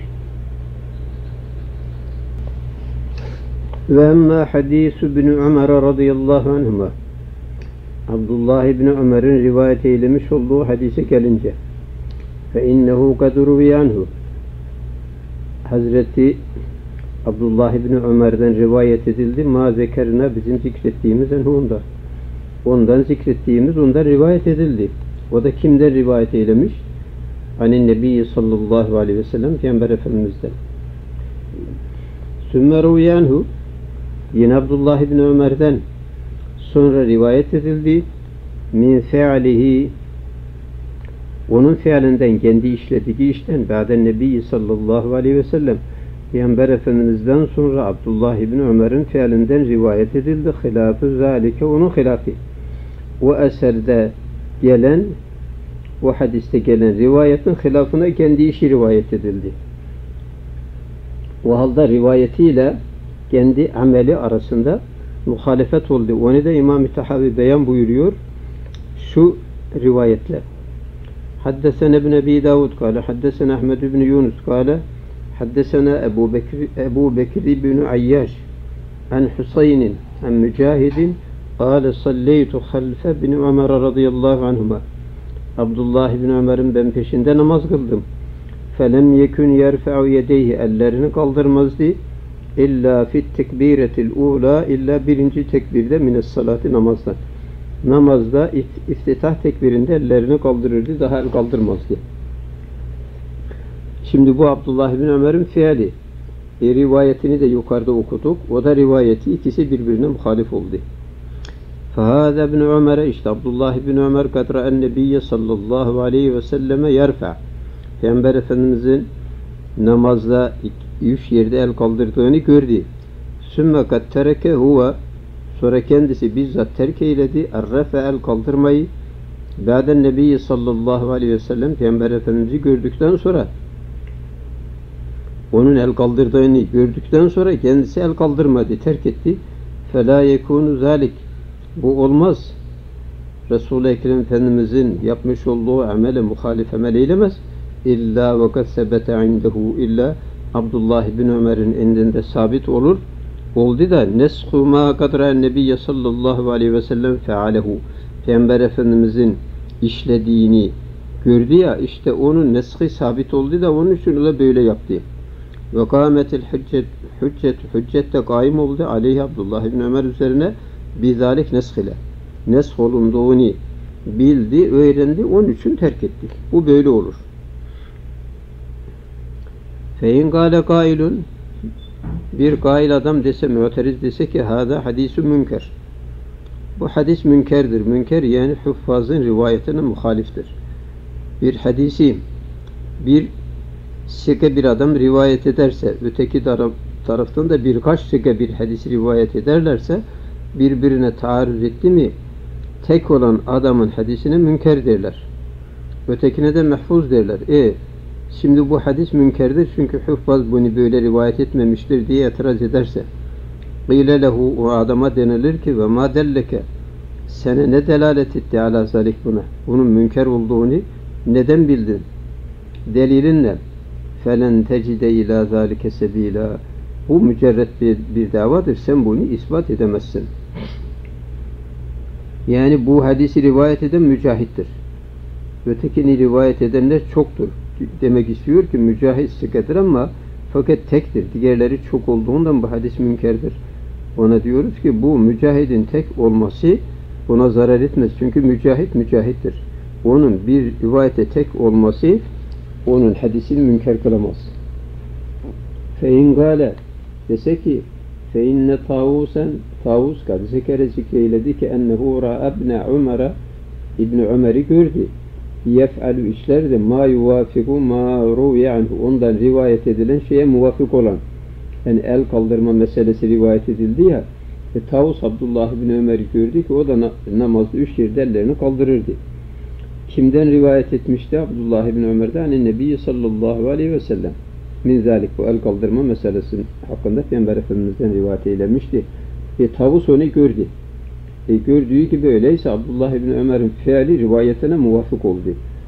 Ve emmâ hadîsü ibn Ömer radıyallahu anhuma, Abdullah İbni Ömer'in rivayet eylemiş olduğu hadise gelince fe innehu kad ruviye anhu, Hazreti Abdullah İbni Ömer'den rivayet edildi. Ma zekerine bizim zikrettiğimiz enhunda. Ondan zikrettiğimiz ondan rivayet edildi. O da kimden rivayet eylemiş? Hani Nebi sallallahu aleyhi ve sellem Peygamber Efendimiz'den. Sümme ruviye anhu, yine Abdullah İbni Ömer'den sonra rivayet edildi. Min fe'alihi, onun fiilinden, kendi işlediği işten ba'den Nebi sallallahu aleyhi ve sellem Peygamber Efendimiz'den sonra Abdullah İbni Ömer'in fiilinden rivayet edildi. Hilafı zalike, onun hilafı. O eserde gelen, o hadiste gelen rivayetin hilafına kendi işi rivayet edildi. O halde rivayetiyle kendi ameli arasında muhalefet oldu. Onu da İmam-ı Tahavi beyan buyuruyor. Şu rivayetle. Haddesena İbn Ebi Davud kâle, haddesena Ahmed İbn Yunus kâle, haddesena Ebu Bekir, Ebu Bekir İbn Ayyaş an Hüseyin'in an Mücahidin kâle salleytu halfe İbn Ömer radıyallahu anhuma. Abdullah İbn Ömer'in ben peşinde namaz kıldım. Felem yekun yerfe'u yedeyhi, ellerini kaldırmazdı. İlla fit tekbiretil ula, illa birinci tekbirde mines salati, namazdan. Namazda iftitah tekbirinde ellerini kaldırırdı, daha el kaldırmazdı. Şimdi bu Abdullah bin Ömer'in fiili. E, rivayetini de yukarıda okuduk. O da rivayeti, ikisi birbirine muhalif oldu. Fahâzâ bin Ömer'e, işte Abdullah bin Ömer kadra'en nebiyye sallallahu aleyhi ve selleme yerfe'. Peygamber Efendimizin namazda üç yerde el kaldırdığını gördü. Sümme kad tereke huve, sonra kendisi bizzat terk eyledi. Errefe, el kaldırmayı. Ba'den Nebiyyi sallallahu aleyhi ve sellem, Peygamber Efendimiz'i gördükten sonra, onun el kaldırdığını gördükten sonra kendisi el kaldırmadı, terk etti. Fela yekunu zalik, bu olmaz. Resul-i Ekrem Efendimiz'in yapmış olduğu amele muhalif amel eylemez. İlla ve kad sebete indehu, illa Abdullah bin Ömer'in indinde sabit olur. Oldu da neshu ma kadra Nebiyye sallallahu aleyhi ve sellem fealehu, Peygamber Efendimiz'in işlediğini gördü ya, işte onun neshi sabit oldu da onun için de böyle yaptı. Ve kâmetil hüccet, hüccet, hüccette kaim oldu aleyhi, Abdullah bin Ömer üzerine bizalik nesh ile. Nesh olunduğunu bildi, öğrendi, onun için terk etti. Bu böyle olur. Fein gâle gailun, bir gail adam dese, müteriz dese ki hâzâ hadîsü münker. Bu hadis münkerdir. Münker yani huffazın rivayetine muhaliftir. Bir hadisi bir sike bir adam rivayet ederse, öteki taraf, taraftan da birkaç sike bir hadisi rivayet ederlerse, birbirine taarruz etti mi tek olan adamın hadisine münker derler. Ötekine de mahfuz derler. E şimdi bu hadis münkerdir çünkü huffaz bunu böyle rivayet etmemiştir diye itiraz ederse, qîle lehu, o adama denilir ki ve ma delleke, sana ne delalet etti ala zalik, buna, bunun münker olduğunu neden bildin? Delilin ne? Felen tecide ila zalike sebila, bu mücerret bir, bir davadır, sen bunu ispat edemezsin. Yani bu hadisi rivayet eden Mücahit'tir. Ötekini rivayet edenler çoktur. Demek istiyor ki Mücahit sıkadır ama fakat tektir. Diğerleri çok olduğundan bu hadis münkerdir. Ona diyoruz ki bu Mücahit'in tek olması ona zarar etmez. Çünkü Mücahit Mücahit'tir. Onun bir rivayete tek olması onun hadisini münker kılamaz. Fein gâle, dese ki feinne tavusen, tavus kad zekere zikreyledi ki ennehu ra'a ibne Ömer'e, İbni Ömer'i gördü. Yef'alü, işlerdi ma yuvafiku ma ruviye anhu, ondan rivayet edilen şeye muvafık olan, yani el kaldırma meselesi rivayet edildi ya, e, Tavus Abdullah bin Ömer'i gördü ki o da na namazda üç yerde ellerini kaldırırdı. Kimden rivayet etmişti? Abdullah bin Ömer'den, hani Nebi sallallahu aleyhi ve sellem min zalik, bu el kaldırma meselesi hakkında Peygamber Efendimiz'den rivayet eylemişti. E, Tavus onu gördü. E, gördüğü gibi öyleyse Abdullah bin Ömer'in fiili rivayetine muvafık oldu.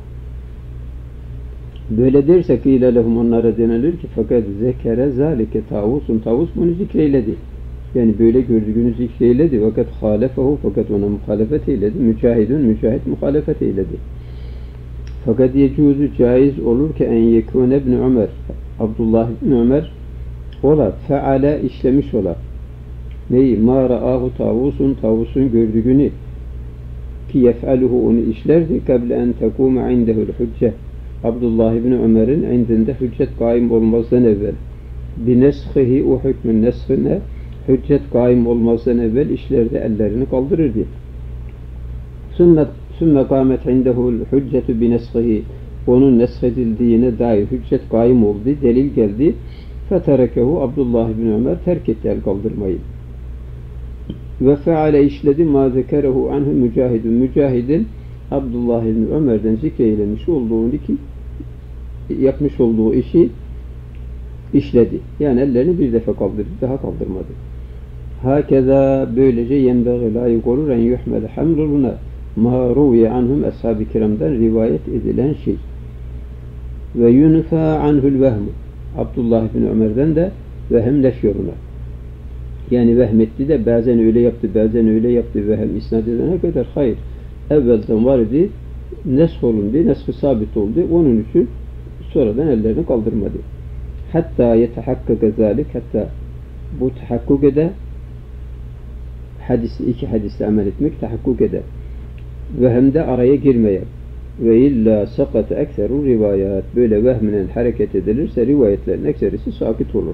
Böyle dersek ile lehum, onlara denilir ki fakat zekere zalike tavusun, tavus bunu zikreyledi. Yani böyle gördüğünü zikreyledi. Fakat halefehu, fakat ona muhalefet eyledi. Mücahidun, mücahit muhalefet eyledi. Fakat yecuzu, caiz olur ki en yekûne ibn Ömer, Abdullah bin Ömer ola, feale, işlemiş ola. Neyi? Ma ra'ahu tavusun, tavusun gördüğünü ki yef'aluhu, onu işlerdi. Kable en tekûme indehu'l hücce, Abdullah bin Ömer'in indinde hüccet kaim olmazdan evvel. Bineshihi, o hükmün neshine, hüccet kaim olmazdan evvel işlerde ellerini kaldırırdı. Sünnet, sümme kâmet indehu'l hüccetu bi neshihi. Onun neshedildiğine dair hüccet kaim oldu, delil geldi. Feterekehu Abdullah bin Ömer terk etti el kaldırmayı. Ve feale işledi ma zekerehu anhu mücahidun. Mücahidin Abdullah bin Ömer'den zikreylemiş olduğu ki yapmış olduğu işi işledi. Yani ellerini bir defa kaldırdı, daha kaldırmadı. Hakeza böylece yenbeği layık olur en yuhmel hamruna ma ruviye anhum ashab-ı kiramdan rivayet edilen şey. Ve yunfa anhul vehmu. Abdullah bin Ömer'den de vehem nef yoluna. Yani vehmetti de bazen öyle yaptı, bazen öyle yaptı, vehem isnat edene kadar hayır. Evvelden var idi, nesh olundu, nesh sabit oldu. Onun için sonradan ellerini kaldırmadı. Hatta yetehakkaka zalik, hatta bu tahakkuk ede hadis, iki hadisle amel etmek tahakkuk eder. Ve hem de araya girmeye. Ve illa sakata ekseru rivayat. Böyle vehminen hareket edilirse rivayetlerin ekserisi sakit olur.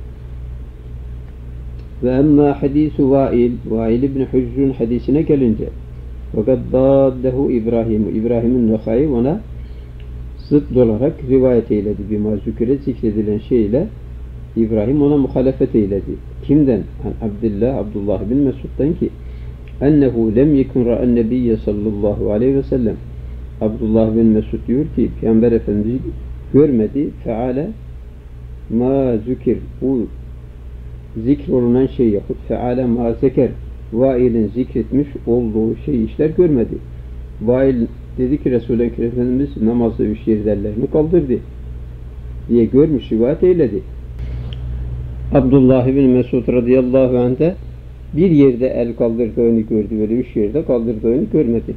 Ve emma hadisu Vail, Vail ibn Hüccün hadisine gelince fakat daddehu İbrahim, İbrahim'in Nekhai ona zıt olarak rivayet eyledi. Bir mazüküre zikredilen şeyle İbrahim ona muhalefet eyledi. Kimden? An Abdullah, Abdullah bin Mesud'dan ki ennehu lem yekun ra'en nebiyye sallallahu aleyhi ve sellem. Abdullah bin Mesud diyor ki Peygamber Efendimiz görmedi feale ma zükir, bu zikrolunan şey yapıp feale ma zeker, Vail'in zikretmiş olduğu şey işler görmedi. Vail dedi ki Resulü Ekrem Efendimiz namazda üç yer ellerini kaldırdı diye görmüş, rivayet eyledi. Abdullah bin Mesud radıyallahu anh de bir yerde el kaldırdığını gördü, böyle üç yerde kaldırdığını görmedi.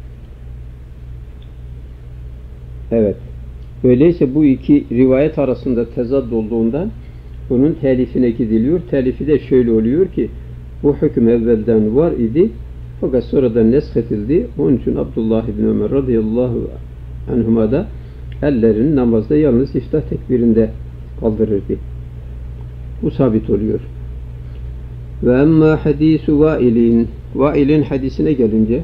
Evet. Öyleyse bu iki rivayet arasında tezad olduğundan bunun telifine gidiliyor. Telifi de şöyle oluyor ki bu hüküm evvelden var idi fakat sonradan neshetildi. Onun için Abdullah bin Ömer radıyallahu anhuma da ellerini namazda yalnız iftah tekbirinde kaldırırdı. Bu sabit oluyor. Ve emma hadisu Vail'in, Vail'in hadisine gelince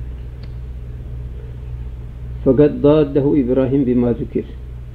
fakat dâddehu İbrahim bima zükir.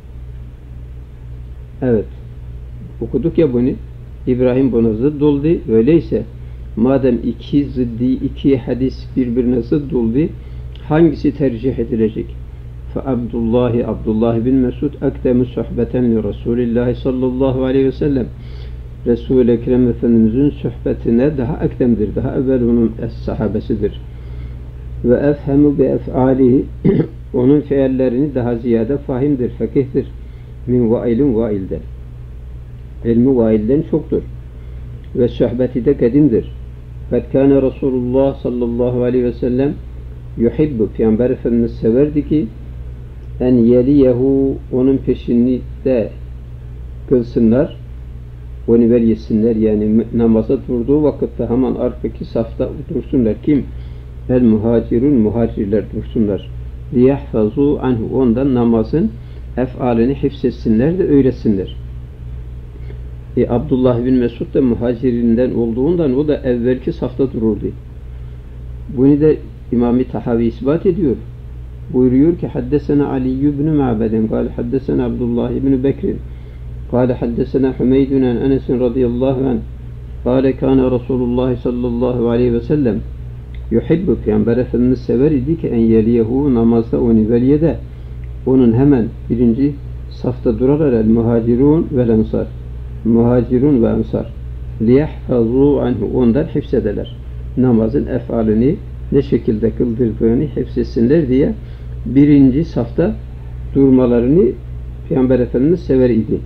Evet. Okuduk ya bunu. İbrahim buna zıdd oldu. Öyleyse madem iki zıddi, iki hadis birbirine zıdd oldu, hangisi tercih edilecek? Fe Abdullah, Abdullah bin Mesud akdemu sohbeten li Resulillahi sallallahu aleyhi ve sellem. Resul-i Ekrem Efendimiz'in sohbetine daha akdemdir. Daha evvel onun es-sahabesidir. Ve efhemu bi ef'alihi, onun feallerini daha ziyade fahimdir, fakihtir. Min Vail'in Vail'den. İlmi Vail'den çoktur. Ve sohbeti de kadimdir. Kad kâne Resulullah sallallahu aleyhi ve sellem yuhibbu, Peygamber Efendimiz severdi ki en yeliyehu, onun peşini de kılsınlar, onu ver yesinler, yani namaza durduğu vakitte hemen arkadaki safta dursunlar. Kim? El muhacirun, muhacirler dursunlar. Liyahfazu anhu, ondan namazın efalini hifzetsinler de öğretsinler. E, Abdullah bin Mesud da muhacirinden olduğundan o da evvelki safta dururdu. Bunu da İmam-ı Tahavi ispat ediyor. Buyuruyor ki haddesena Ali ibn Ma'bedin kâle haddesena Abdullah ibn Bekir kâle haddesena Hümeydun an Enes radıyallahu anh kâle kâne Resulullah sallallahu aleyhi ve sellem yuhibbu, Peygamber Efendimiz sever idi ki en yeliyehu, namazda onu veliyede onun hemen birinci safta durarlar el muhacirun vel ensar, muhacirun ve ensar liyahfazu anhu, ondan hifzedeler, namazın efalini ne şekilde kıldırdığını hifzetsinler diye birinci safta durmalarını Peygamber Efendimiz sever idi.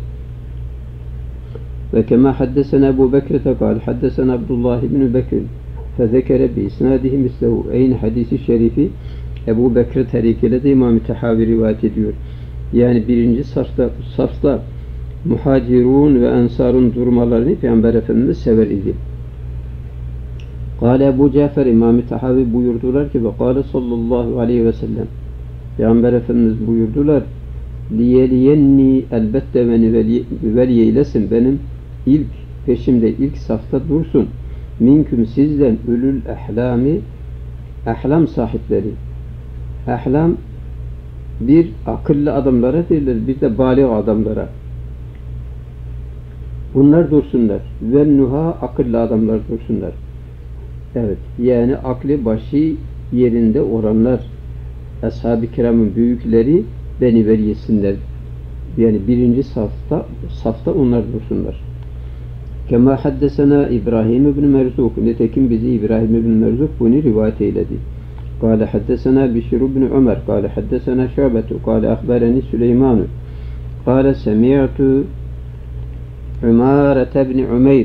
Ve kema haddesena Ebu Bekir'te kâl haddesena Abdullah ibn Bekir fezekere bi isnadihi mislehu, aynı hadisi şerifi Ebu Bekir tarikiyle de İmam-ı Tahavi rivayet ediyor. Yani birinci safta, safta muhacirun ve ensarun durmalarını Peygamber Efendimiz sever idi. Kâle Ebu Cafer, İmam-ı Tahavi buyurdular ki ve kâle sallallahu aleyhi ve sellem, Peygamber Efendimiz buyurdular liyeliyenni, elbette beni veliye eylesin, benim ilk peşimde ilk safta dursun, minküm sizden ülül ehlami, ahlam sahipleri, Ahlam bir akıllı adamlara değiller, bir de baliğ adamlara. Bunlar dursunlar. Ve nuha akıllı adamlar dursunlar. Evet, yani aklı başı yerinde olanlar, ashab-ı kiramın büyükleri beni veliyesinler. Yani birinci safta, safta onlar dursunlar. Kema haddesena İbrahim ibn Merzuk. Nitekim bizi İbrahim ibn Merzuk bunu rivayet eyledi. قال حدثنا بشر بن عمر قال حدثنا شعبة قال أخبرني سليمان قال سمعت عمارة بن عمير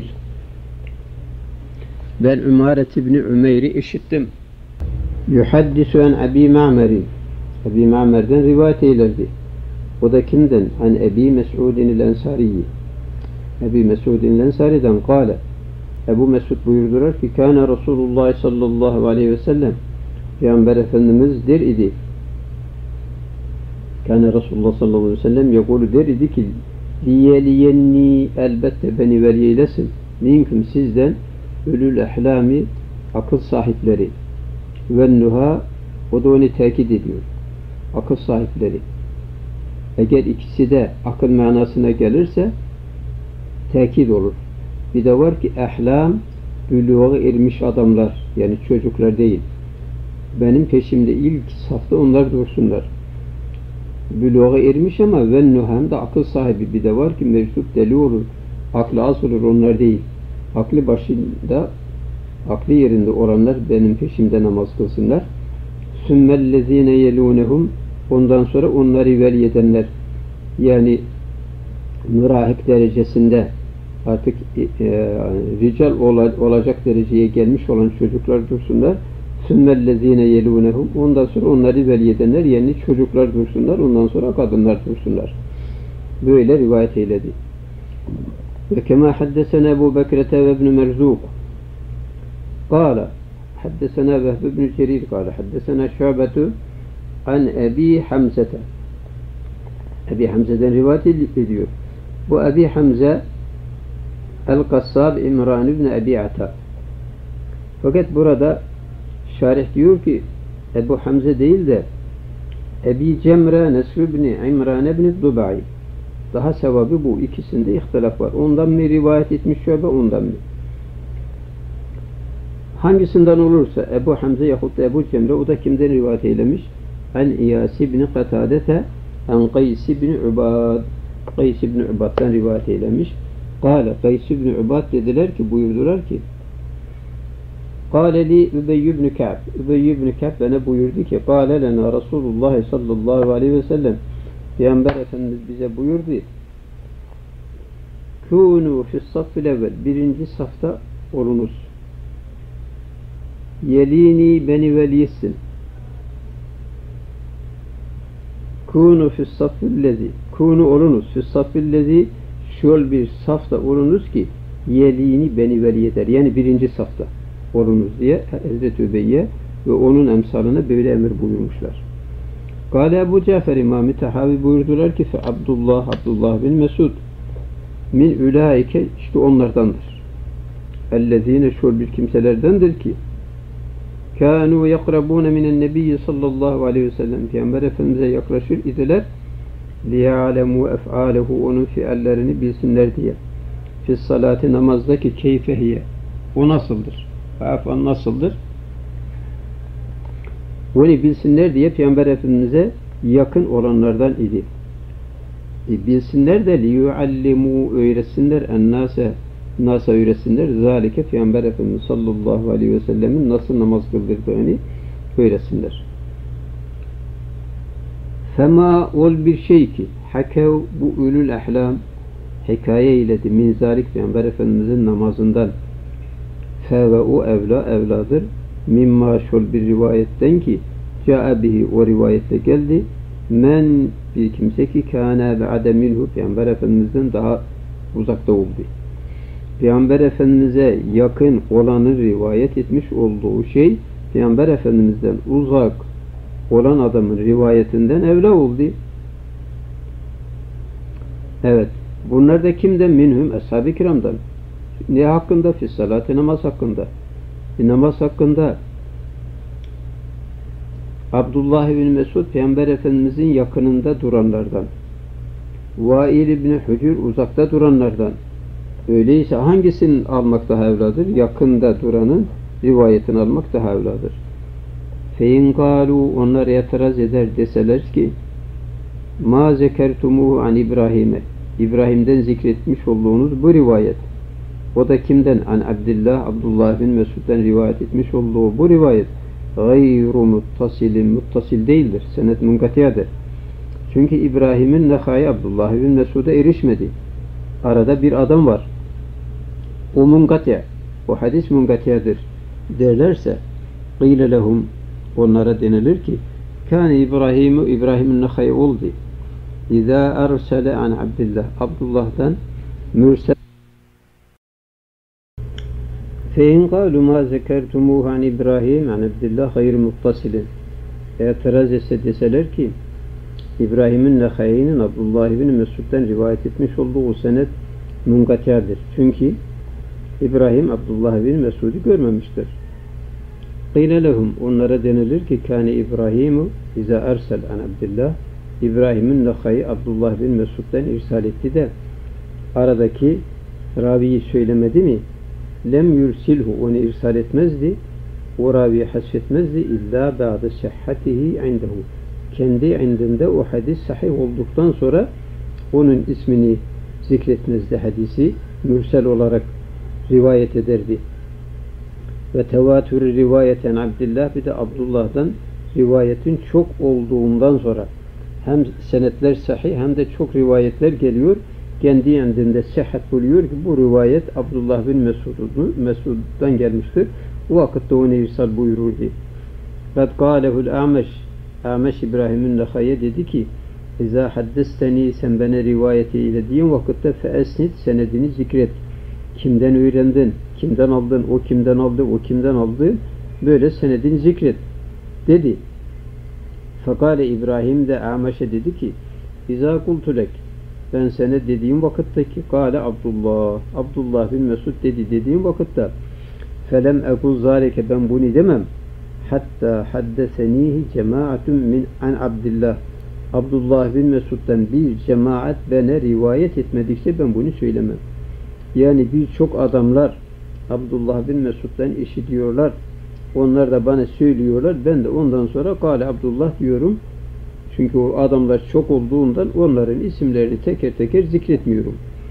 ben Ümare ibn Ümeyr'i işittim. Yuhaddisu an Abi Ma'mer'in. Abi Ma'mer'den rivayet eylerdi. O da kimden? An Ebi Mes'udin el-Ensari'yi. Ebi Mes'udin el-Ensari'den kâle. Ebu Mesud buyurdular ki kâne Resulullah sallallahu aleyhi ve sellem Peygamber Efendimiz der idi. Kâne Resulullah sallallahu aleyhi ve sellem yekûlu der idi ki liyeliyenni elbette beni veliyeylesin. Minkum sizden ölül ehlami akıl sahipleri ve nuha o da onu tekit ediyor. Akıl sahipleri. Eğer ikisi de akıl manasına gelirse tekit olur. Bir de var ki ehlam büluğa ermiş adamlar yani çocuklar değil. Benim peşimde ilk safta onlar dursunlar. Büluğa ermiş ama ve nuhem de akıl sahibi bir de var ki mevcut deli olur. Aklı az olur onlar değil. Aklı başında, aklı yerinde olanlar benim peşimde namaz kılsınlar. Sümmellezine yelûnehum ondan sonra onları veli edenler yani mürahik derecesinde artık e, rical olacak dereceye gelmiş olan çocuklar dursunlar. Sümmellezine yelûnehum ondan sonra onları veli edenler yani çocuklar dursunlar. Ondan sonra kadınlar dursunlar. Böyle rivayet eyledi. Ve kema haddesena Ebu Bekrete ve ibn Merzuk kâle haddesena Vehb ibn Cerir kâle haddesena Şu'betu an Ebi Hamzete Ebi Hamze'den rivayet ediyor. Bu Ebi Hamze El-Kassab İmran ibn Ebi Ata. Fakat burada şarih diyor ki Ebu Hamze değil de Ebi Cemre Nesr ibn İmran ibn Dubai. Daha sevabı bu. İkisinde ihtilaf var. Ondan mı rivayet etmiş şöyle ondan mı? Hangisinden olursa Ebu Hamze yahut da Ebu Cemre o da kimden rivayet eylemiş? En İyas ibn Katadete en Qays ibn Ubad. Qays ibn Ubad'dan rivayet eylemiş. Kâle Qays ibn Ubad dediler ki buyurdular ki Kâle li Übey ibn Ka'b. Übey ibn Ka'b bana buyurdu ki Kâle lena Resulullah sallallahu aleyhi ve sellem Peygamber Efendimiz bize buyurdu Kûnû fis-saffil evvel birinci safta olunuz. Yelini beni veliysin. Kûnû fis-saffillezi Kûnû olunuz. Fis-saffillezi şöyle bir safta olunuz ki yelini beni veli eder. Yani birinci safta olunuz diye Hazreti Übeyye ve onun emsalına böyle emir buyurmuşlar. Kâle Ebu Cafer İmam-ı Tahavi buyurdular ki fe Abdullah Abdullah bin Mesud min ulaike işte onlardandır. Ellezine şöyle bir kimselerdendir ki kânû yakrabûne minen nebiyyi sallallahu aleyhi ve sellem Peygamber Efendimiz'e yaklaşır idiler liya'lemû ef'âlehu onun fiillerini bilsinler diye. Fis salati namazdaki keyfehiye o nasıldır? Afan nasıldır? Onu bilsinler diye Peygamber Efendimiz'e yakın olanlardan idi. E bilsinler de liyuallimu öğretsinler ennâse nasa öğretsinler zâlike Peygamber Efendimiz sallallahu aleyhi ve sellemin nasıl namaz kıldırdığını öğretsinler. Fema ol bir şey ki hakev bu ulul ahlam hikaye eyledi min zâlik Peygamber Efendimiz'in namazından fe ve o evla evladır mimma şol bir rivayetten ki ca'a bihi o rivayette geldi men bir kimse ki kâne be'ade minhu Peygamber Efendimiz'den daha uzakta oldu. Peygamber Efendimiz'e yakın olanın rivayet etmiş olduğu şey Peygamber Efendimiz'den uzak olan adamın rivayetinden evla oldu. Evet. Bunlar da kimden? Minhum ashab-ı kiramdan. Ne hakkında? Fissalati namaz hakkında. E, namaz hakkında Abdullah bin Mesud Peygamber Efendimizin yakınında duranlardan. Vail İbni Hücür uzakta duranlardan. Öyleyse hangisinin almak daha evladır? Yakında duranın rivayetini almak daha evladır. Fein galu, onlar itiraz eder deseler ki ma zekertumuhu an İbrahim'e, İbrahim'den zikretmiş olduğunuz bu rivayet, o da kimden? An Abdullah, Abdullah bin Mesud'dan rivayet etmiş olduğu bu rivayet gayru muttasilin, muttasil değildir, senet munkatiyadır. Çünkü İbrahim'in Nehai Abdullah bin Mesud'a erişmedi. Arada bir adam var. O munkatiya, o hadis munkatiyadır derlerse qîle lehum, onlara denilir ki kâne İbrahim'u, İbrahim'in Nehai oldu. İzâ ersele an Abdullah, Abdullah'dan mürsel. Fein kâlu mâ zekertumuhu an İbrahim an Abdullah gayr muttasilin. İtiraz etse deseler ki İbrahim'in Nehai'nin Abdullah bin Mesud'dan rivayet etmiş olduğu senet munkatiyadır. Çünkü İbrahim Abdullah bin Mesud'u görmemiştir. Qîle lehum, onlara denilir ki kâne İbrahim'u izâ ersel an Abdullah, İbrahim'in Nehai Abdullah bin Mesud'dan irsal etti de aradaki raviyi söylemedi mi? Lem yursilhu, onu irsal etmezdi, o raviyi hasfetmezdi illa ba'de sihhatihi indehu, kendi indinde o hadis sahih olduktan sonra onun ismini zikretmezdi, hadisi mürsel olarak rivayet ederdi. Ve tevatür rivayeten Abdullah, bir de Abdullah'dan rivayetin çok olduğundan sonra hem senetler sahih hem de çok rivayetler geliyor, kendi indinde sıhhat buluyor ki bu rivayet Abdullah bin Mesud'dan gelmiştir. O vakitte onu irsal buyururdu. Kad kâlehul A'meş, A'meş İbrahim'in Nehai'ye dedi ki İzâ haddesteni, sen bana rivayeti eylediğin vakitte feesnit, senedini zikret. Kimden öğrendin, kimden aldın, o kimden aldı, o kimden aldı, böyle senedini zikret dedi. Fekale İbrahim de A'meş'e dedi ki İzâ kultulek, ben sana dediğim vakitteki kâle Abdullah, Abdullah bin Mesud dedi dediğim vakitte felem ekul zâleke, ben bunu demem hatta haddesenihi cemaatun min an Abdullah, Abdullah bin Mesud'dan bir cemaat bana rivayet etmedikçe ben bunu söylemem. Yani birçok adamlar Abdullah bin Mesud'dan işitiyorlar, onlar da bana söylüyorlar, ben de ondan sonra kâle Abdullah diyorum. Çünkü o adamlar çok olduğundan onların isimlerini teker teker zikretmiyorum.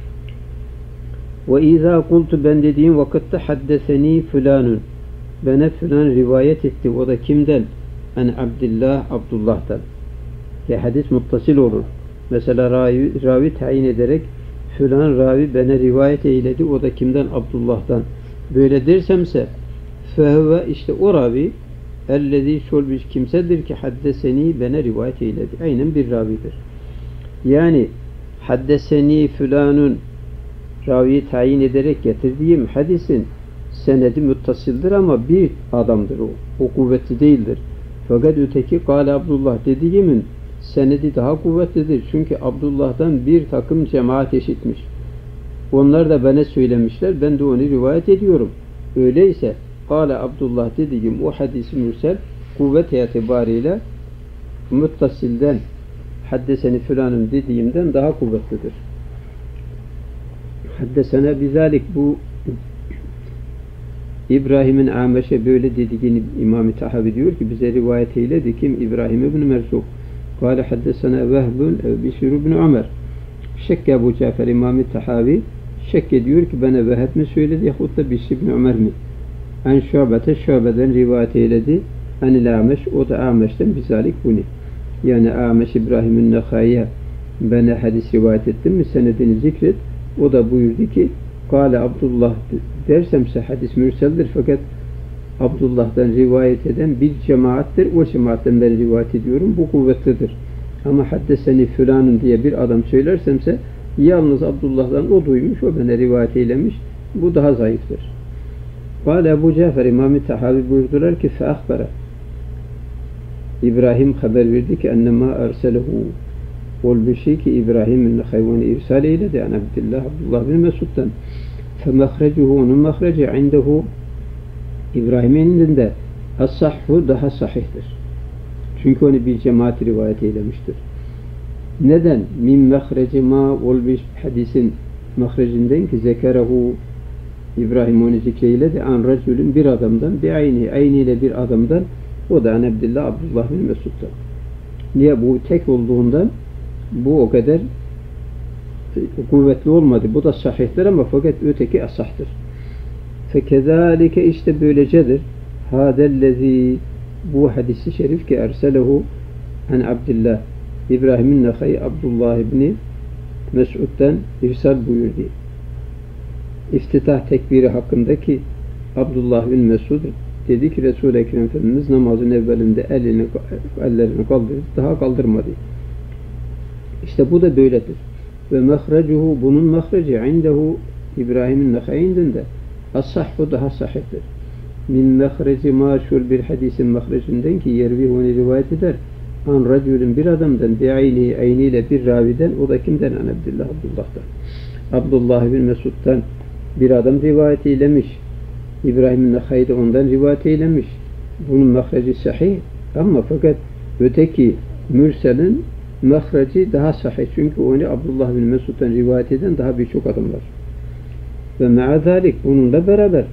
Ve izâ kultu, ben dediğim vakitte haddeseni filanun, bana filan rivayet etti, o da kimden? En Abdullah, Abdullah'tan. Ki hadis muttasil olur. Mesela ravi, ravi tayin ederek filan ravi bana rivayet eyledi, o da kimden? Abdullah'tan. Böyle dersemse fehve, işte o ravi ellezî şol bir kimsedir ki haddeseni, bana rivayet eyledi. Aynen bir ravidir. Yani haddeseni filanun raviyi tayin ederek getirdiğim hadisin senedi muttasildir ama bir adamdır o. O kuvvetli değildir. Fakat öteki kâle Abdullah dediğimin senedi daha kuvvetlidir. Çünkü Abdullah'dan bir takım cemaat eşitmiş. Onlar da bana söylemişler. Ben de onu rivayet ediyorum. Öyleyse kâle Abdullah dediğim o hadis-i mürsel kuvvet itibariyle muttasilden haddeseni filanın dediğimden daha kuvvetlidir. Haddesene bizalik, bu İbrahim'in A'meş'e böyle dediğini İmam-ı Tahavi diyor ki bize rivayet eyledi. Kim? İbrahim ibn Merzuk. Kâle haddesene Vehbun ev Bişir ibn Ömer. Şekke Ebu Cafer İmam-ı Tahavi şek ediyor ki bana Vehb mi söyledi yahut da Bişir ibn Ömer mi? En Şube'te, Şube'den rivayet eyledi. En A'meş, o da A'meş'ten bizalik bunu. Yani A'meş İbrahim'in Nehai'ye bana hadis rivayet ettin mi senedini zikret. O da buyurdu ki Kâle Abdullah dersemse hadis mürseldir, fakat Abdullah'dan rivayet eden bir cemaattir. O cemaatten ben rivayet ediyorum. Bu kuvvetlidir. Ama haddeseni filanın diye bir adam söylersemse yalnız Abdullah'dan o duymuş, o bana rivayet eylemiş. Bu daha zayıftır. Kâle Ebu Cafer İmam-ı Tahavi buyurdular ki feahbara, İbrahim haber verdi ki ennemâ erselehu, ol bir şey ki İbrahim'in hayvanı irsal eyledi an Abdullah, Abdullah bin Mesud'dan. Femehrecuhu, onun mehreci indehu, İbrahim'in indinde as-sahhu, daha sahihtir. Çünkü onu bir cemaat rivayet eylemiştir. Neden? Min mehreci ma olmuş hadisin mehrecinden ki zekerehu İbrahim onu zikreyledi an racülün bir adamdan bir ayni ayniyle bir adamdan o da an Abdullah Abdullah bin Mesud'dan. Niye? Bu tek olduğundan bu o kadar kuvvetli olmadı. Bu da sahihtir ama fakat öteki asahtır. Fekezalike işte böylecedir. Hadellezi bu hadisi şerif ki erselehu an Abdullah İbrahim'in Nakhay Abdullah ibni Mesud'dan irsal buyurdu. İftitah tekbiri hakkındaki Abdullah bin Mesud dedi ki Resul-i Ekrem Efendimiz namazın evvelinde elini, ellerini kaldırdı, daha kaldırmadı. İşte bu da böyledir. Ve mehrecuhu bunun mehreci indehu İbrahim'in Nakhay'indinde as-sahhu daha sahihtir. Min mehreci maşhur bir hadisin mehrecinden ki yervi onu rivayet eder. An racülün bir adamdan bi ayni ayniyle bir raviden o da kimden? An Abdullah Abdullah'tan. Abdullah bin Mesud'dan bir adam rivayet eylemiş. İbrahim'in Nakhay'da ondan rivayet eylemiş. Bunun mehreci sahih ama fakat öteki mürselin mehreci daha sahih. Çünkü onu Abdullah bin Mesud'dan rivayet eden daha birçok adam var. Ve me'azalik bununla beraber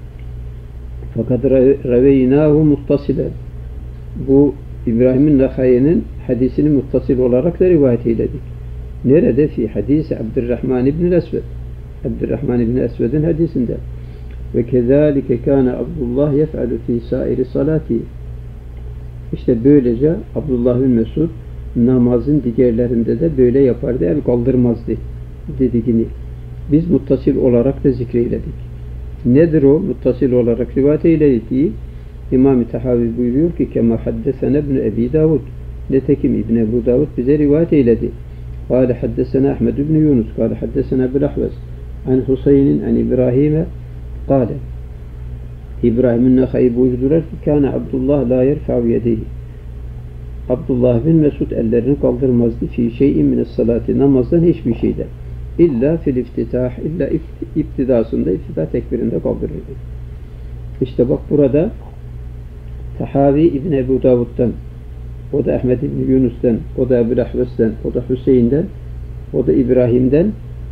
fakat reveynahu muttasilen bu İbrahim'in Nakhay'ın hadisini muttasil olarak da rivayet eyledik. Nerede? Fi hadisi Abdurrahman ibn Esved. Abdurrahman ibn Esved'in hadisinde. Ve kezalike kâne Abdullah yef'alu fî sâiri salâti. İşte böylece Abdullah bin Mesud namazın diğerlerinde de böyle yapardı, el kaldırmazdı dediğini. Biz muttasil olarak da zikreyledik. Nedir o? Muttasil olarak rivayet eylediği İmam-ı Tahavi buyuruyor ki kema haddesene ibn Ebi Davud. Netekim İbn Ebu Davud bize rivayet eyledi. Kâle haddesene Ahmed ibn Yunus. Kâle haddesene Ebu Ahves. An Huseynin an İbrahim'e kâle. İbrahim'in Nakhay buyurdular ki kâne Abdullah la yerfa'u yedeyhi. Abdullah bin Mesud ellerini kaldırmazdı fi şeyin mines salati namazdan hiçbir şeyden. İlla fil iftitah illa iftidasında iftitah tekbirinde kaldırırdı. İşte bak burada Tahavi İbn Ebu Davud'dan, o da Ahmed İbn Yunus'tan, o da Ebu Ahves'ten, o da Hüseyin'den, o da İbrahim'den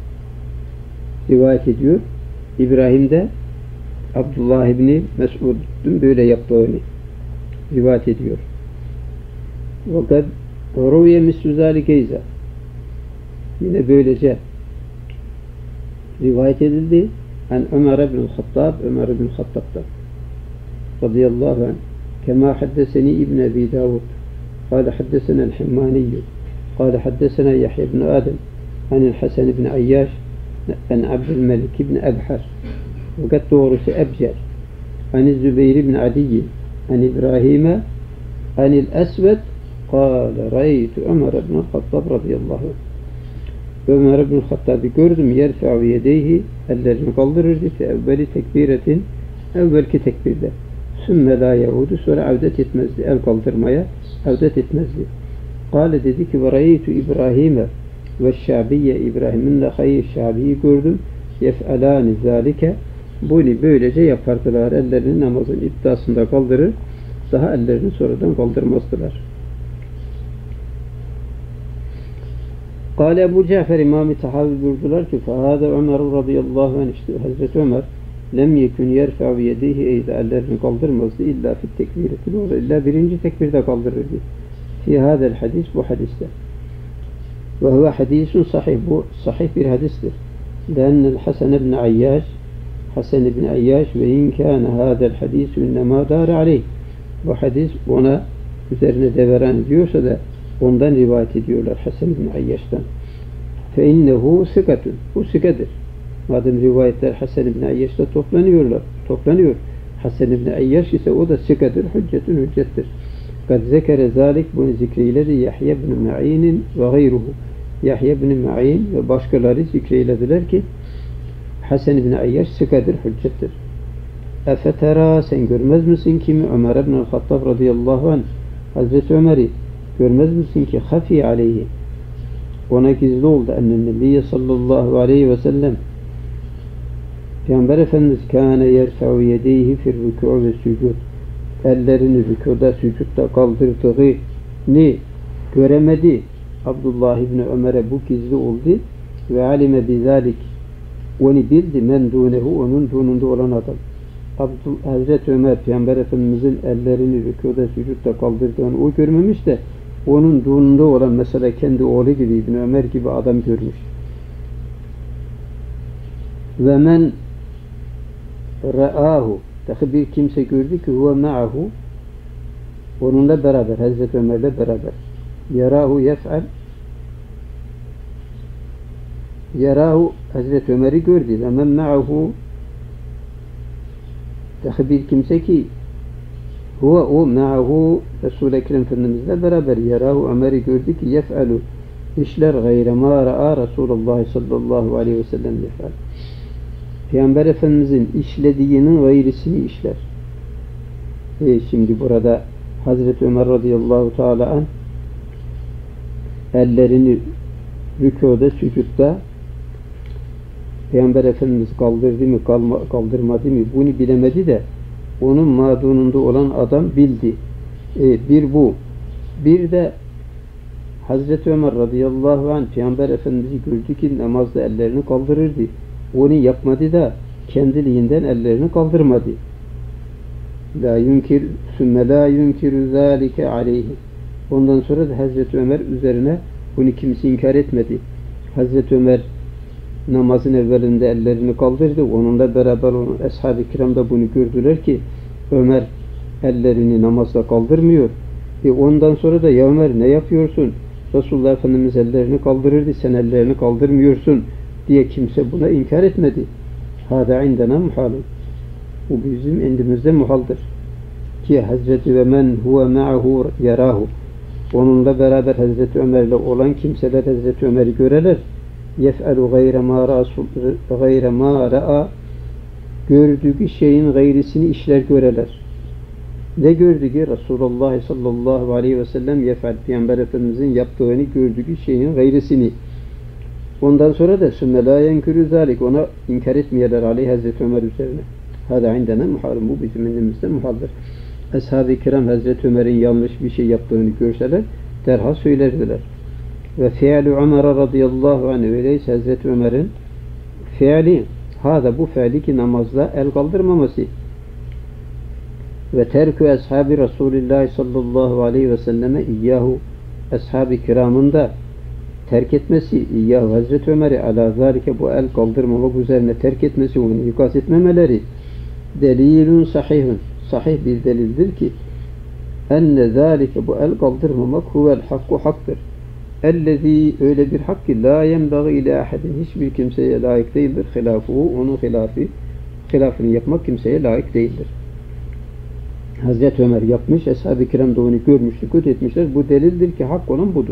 rivayet ediyor. İbrahim'de Abdullah İbni Mesud'un böyle yaptığını rivayet ediyor. Fakat ruviye mislu zâlikeyze yine böylece rivayet edildi. An Ömer ibn Hattab, Ömer ibn Hattab'dan radıyallahu anh kema haddeseni İbn Ebi Davud kâle haddesena el-Himmaniyyü kâle haddesena Yahya ibn Adem anil Hasan ibn Ayyaş an Abdülmelik ibn Ebhar fakat doğrusu Ebcer anil Zübeyir ibn Adiyy an İbrahim'e anil Esved kâle ra'eytu Ömer ibn Hattab radıyallahu anh Ömer ibn Hattab'ı gördüm yerfe'u yedeyhi ellerini kaldırırdı fi evveli tekbiretin evvelki tekbirde sümme la yahudu sonra avdet etmezdi el kaldırmaya avdet etmezdi. Kâle dedi ki ve ra'eytu İbrahim'e ve Şabiye İbrahim'in Nakhay'ı Şabi'yi gördüm yef'alâni zâlike bunu böylece yapardılar. Ellerini namazın iptasında kaldırır daha ellerini sonradan kaldırmazdılar. Kâle Ebu Cafer İmam-ı Tahavi buyurdular ki فَهَذَا Ömer radıyallahu anh işte Hazreti Ömer lem yekun yerfe'u yedeyhi eyde ellerini kaldırmazdı illa fit tekbireti doğru illa birinci tekbirde kaldırırdı. Fi hadel hadis bu hadiste. Ve huve hadisun sahih bu sahih bir hadistir. Lennel Hasan ibn Ayyaş Hasan ibn Ayyaş ve in kâne hadel hadisu innemâ dâre aleyh bu hadis ona üzerine deveran diyorsa da ondan rivayet ediyorlar Hasan ibn Ayyaş'tan. Fe innehu sikatun. Bu sikadır. Madem rivayetler Hasan ibn Ayyaş'ta toplanıyorlar. Toplanıyor. Hasan ibn Ayyaş ise o da sikadır. Hüccetün hüccettir. Kad zekere zalik bunu zikreyledi Yahya ibn Ma'in'in ve gayruhu. Yahya ibn Ma'in ve başkaları zikreylediler ki Hasan ibn Ayyaş sikadır, hüccettir. Efetera sen görmez misin kimi Ömer ibn Hattab radıyallahu anh Hazreti Ömer'i görmez misin ki hafi aleyhi ona gizli oldu ennen Nebiye sallallahu aleyhi ve sellem Peygamber Efendimiz kâne yerfe'u yedeyhi fir rükû ve sücud ellerini rükûda sücutta kaldırdığı ni göremedi. Abdullah İbni Ömer'e bu gizli oldu ve alime bizalik onu bildi men dunehu onun dununda olan adam. Abdül, Hazreti Ömer Peygamber Efendimizin ellerini rükûda sücutta kaldırdığını o görmemiş de onun dununda olan mesela kendi oğlu gibi İbni Ömer gibi adam görmüş. Ve men ra'ahu dahi bir kimse gördü ki huve ma'ahu onunla beraber Hazreti Ömer'le beraber yarahu yef'al yarahu Hazreti Ömer'i gördü ve men ma'ahu dahi bir kimse ki huve o ma'ahu Resul-i Ekrem Efendimiz'le beraber yarahu Ömer'i gördü ki yef'alu işler gayre ma ra'a Resulullah sallallahu aleyhi ve sellem yef'al Peygamber Efendimiz'in işlediğinin gayrisini işler. E şimdi burada Hazreti Ömer radıyallahu teala an ellerini rükûda, sücutta Peygamber Efendimiz kaldırdı mı, kaldırmadı mı bunu bilemedi de onun madununda olan adam bildi. E, bir bu. Bir de Hazreti Ömer radıyallahu anh Peygamber Efendimiz'i gördü ki namazda ellerini kaldırırdı. Onu yapmadı da kendiliğinden ellerini kaldırmadı. La yunkir sümme la yunkiru zâlike aleyhi. Ondan sonra da Hazreti Ömer üzerine bunu kimse inkar etmedi. Hazreti Ömer namazın evvelinde ellerini kaldırdı. Onunla beraber onun ashab-ı kiram da bunu gördüler ki Ömer ellerini namazda kaldırmıyor. E ondan sonra da ya Ömer ne yapıyorsun? Resulullah Efendimiz ellerini kaldırırdı. Sen ellerini kaldırmıyorsun diye kimse buna inkar etmedi. Hâdâ indena muhalun. Bu bizim indimizde muhaldır. Ki Hazreti ve men huve ma'ahu yarahu. Onunla beraber Hazreti Ömer'le olan kimseler Hazreti Ömer'i göreler. Yef'alu gayre ma rasul gayre ma ra'a gördüğü şeyin gayrisini işler göreler. Ne gördü ki Resulullah sallallahu aleyhi ve sellem yef'al Peygamber Efendimizin yaptığını gördüğü şeyin gayrisini. Ondan sonra da sümme la yenkürü zalik ona inkar etmeyeler aleyhi Hazreti Ömer üzerine. Hâdâ indena muhalun. Bu bizim indimizde muhaldır. Ashab-ı kiram Hazreti Ömer'in yanlış bir şey yaptığını görseler derhal söylerdiler. Ve fi'lu Ömer radıyallahu anh öyleyse Hazreti Ömer'in fi'li hâdâ bu fi'li ki namazda el kaldırmaması ve terkü ashabi Resulullah sallallahu aleyhi ve selleme iyyahu ashab-ı kiramın da terk etmesi iyyahu Hazreti Ömer'i ala zâlike bu el kaldırmamak üzerine terk etmesi onu ikaz etmemeleri delilun sahihun sahih bir delildir ki enne zâlike bu el kaldırmamak huvel hakku haktır. Ellezî öyle bir hak ki la yenbâgı ile ahadin hiçbir kimseye layık değildir. Hilafuhu onun hilafı hilafını yapmak kimseye layık değildir. Hazreti Ömer yapmış, ashab-ı kiram da onu görmüş, sükût etmişler. Bu delildir ki hak olan budur.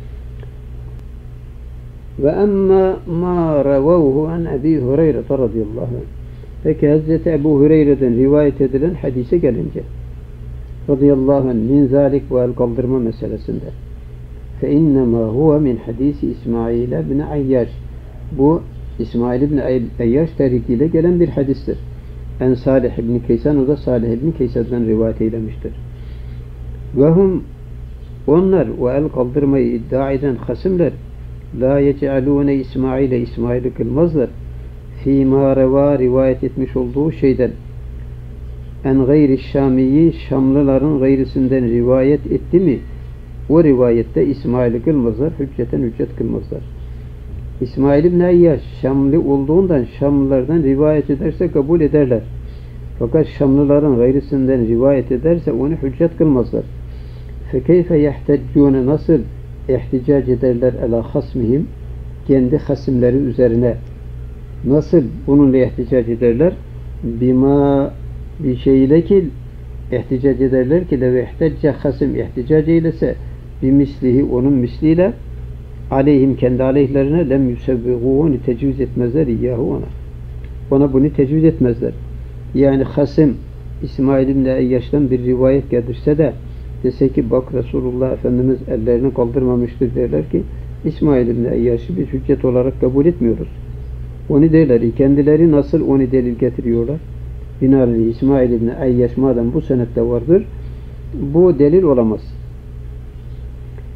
Ve emmâ mâ revâhu an Ebi Hureyre radıyallahu anh. Peki Hazreti Ebu Hureyre'den rivayet edilen hadise gelince radıyallahu anh min zâlik bu el kaldırma meselesinde fe innemâ huve min hadisi İsmail ibn Ayyaş bu İsmail ibn Ayyaş tarikiyle gelen bir hadistir. En Salih ibn Keysan o da Salih ibn Keysan'dan rivayet eylemiştir. Ve hum onlar o el kaldırmayı iddia eden hasımlar la yec'alûne İsmail'e İsmail'i kılmazlar. Fîmâ revâ rivayet etmiş olduğu şeyden en gayri Şamiyi Şamlıların gayrisinden rivayet etti mi o rivayette İsmail'i kılmazlar. Hücceten hüccet kılmazlar. İsmail ibn Ayyaş Şamlı olduğundan Şamlılardan rivayet ederse kabul ederler. Fakat Şamlıların gayrisinden rivayet ederse onu hüccet kılmazlar. Fekeyfe yehteccûne nasıl ihticac ederler ala hasmihim kendi hasimleri üzerine nasıl bununla ihticac ederler? Bima bir şeyle ki ihticac ederler ki de ihtecce hasim ihticac eylese bimislihi onun misliyle aleyhim kendi aleyhlerine lem yusevviguhuni tecviz etmezler iyyahu ona. Ona bunu tecviz etmezler. Yani hasım İsmail ibn Ayyaş'tan bir rivayet getirse de dese ki bak Resulullah Efendimiz ellerini kaldırmamıştır derler ki İsmail ibn Ayyaş'ı biz hüccet olarak kabul etmiyoruz. Onu derler. Kendileri nasıl onu delil getiriyorlar? Binaenaleyh İsmail ibn Ayyaş madem bu senette vardır bu delil olamaz.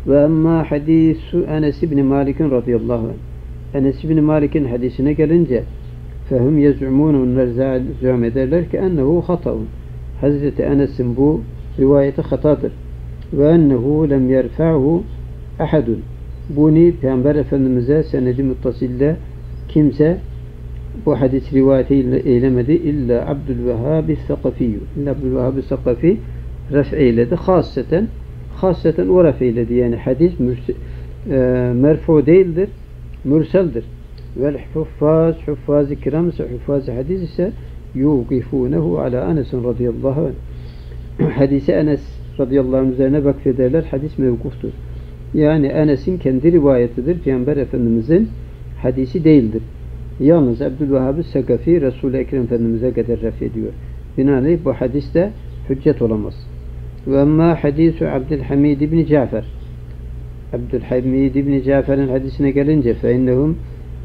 Ve emma hadisu Enes ibn Malik radıyallahu anh. Enes ibn Malik'in hadisine gelince fehum yez'umun, onlar zâm ederler ki ennehu hata'un. Hazreti Enes'in bu rivayeti hatadır. Ve ennehu lem yerfa'hu ahadun. Bunu Peygamber Efendimiz'e senedi muttasilde kimse bu hadis rivayeti eylemedi. İlla Abdülvehhab-i Sakafiyyü. İlla Abdülvehhab-i Sakafi ref eyledi. Hasseten hasseten o ref eyledi. Yani hadis e, merfu değildir. Mürseldir. Vel huffaz, huffaz-ı kiram ise, huffaz-ı hadis ise yuqifunehu ala Enes'in radıyallahu anh. Hadise Enes radıyallahu anh üzerine vakfederler. Hadis mevkuftur. Yani Enes'in kendi rivayetidir. Peygamber Efendimiz'in hadisi değildir. Yalnız Abdülvehhab-ı Sakafi Resul-i Ekrem Efendimiz'e kadar ref ediyor. Binaenaleyh bu hadis de hüccet olamaz. Ve emma hadisu Abdülhamid ibn Cafer. Abdülhamid ibn Cafer'in hadisine gelince fe innehum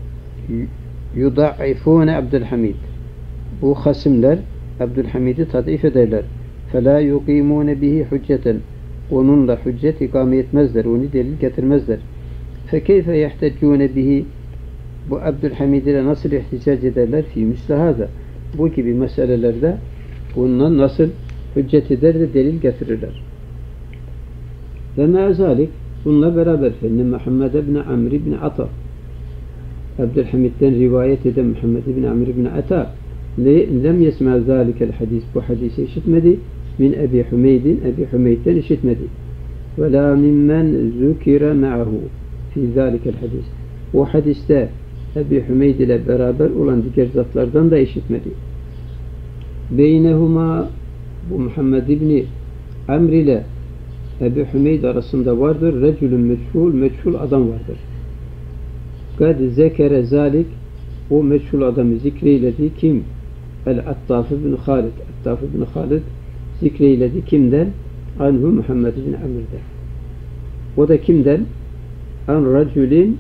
yudaifune Abdülhamid. Bu hasimler Abdülhamid'i tadif ederler. Fela yuqimune bihi hücceten. Onunla hüccet ikame etmezler. Onu delil getirmezler. Fekeyfe yehteccune bihi. Bu Abdülhamid ile nasıl ihticac ederler? Fî mislihâza. Bu gibi meselelerde bununla nasıl hüccet eder de delil getirirler. Ve me'azalik bununla beraber fenne Muhammed ibn Amr ibn Ata, Abdülhamid'den rivayet eden Muhammed ibn Amr ibn Ata lem yesme zâlikel hadis, bu hadisi işitmedi. Min Ebi Hümeydin, Ebi Hümeyd'den işitmedi. Ve la mimmen zükire me'ahu fî zâlikel hadis. O hadiste Ebi Hümeyd ile beraber olan diğer zatlardan da işitmedi. Beynehuma, bu Muhammed ibn Amr ile Ebi Hümeyd arasında vardır. Recülün meçhul, meçhul adam vardır. Kad zekere zalik, o meçhul adamı zikreyledi. Kim? El-Attaf ibn Halid. Attaf ibn Halid zikreyledi. Kimden? Anhu Muhammed ibn Amr'den. O da kimden? An racülin,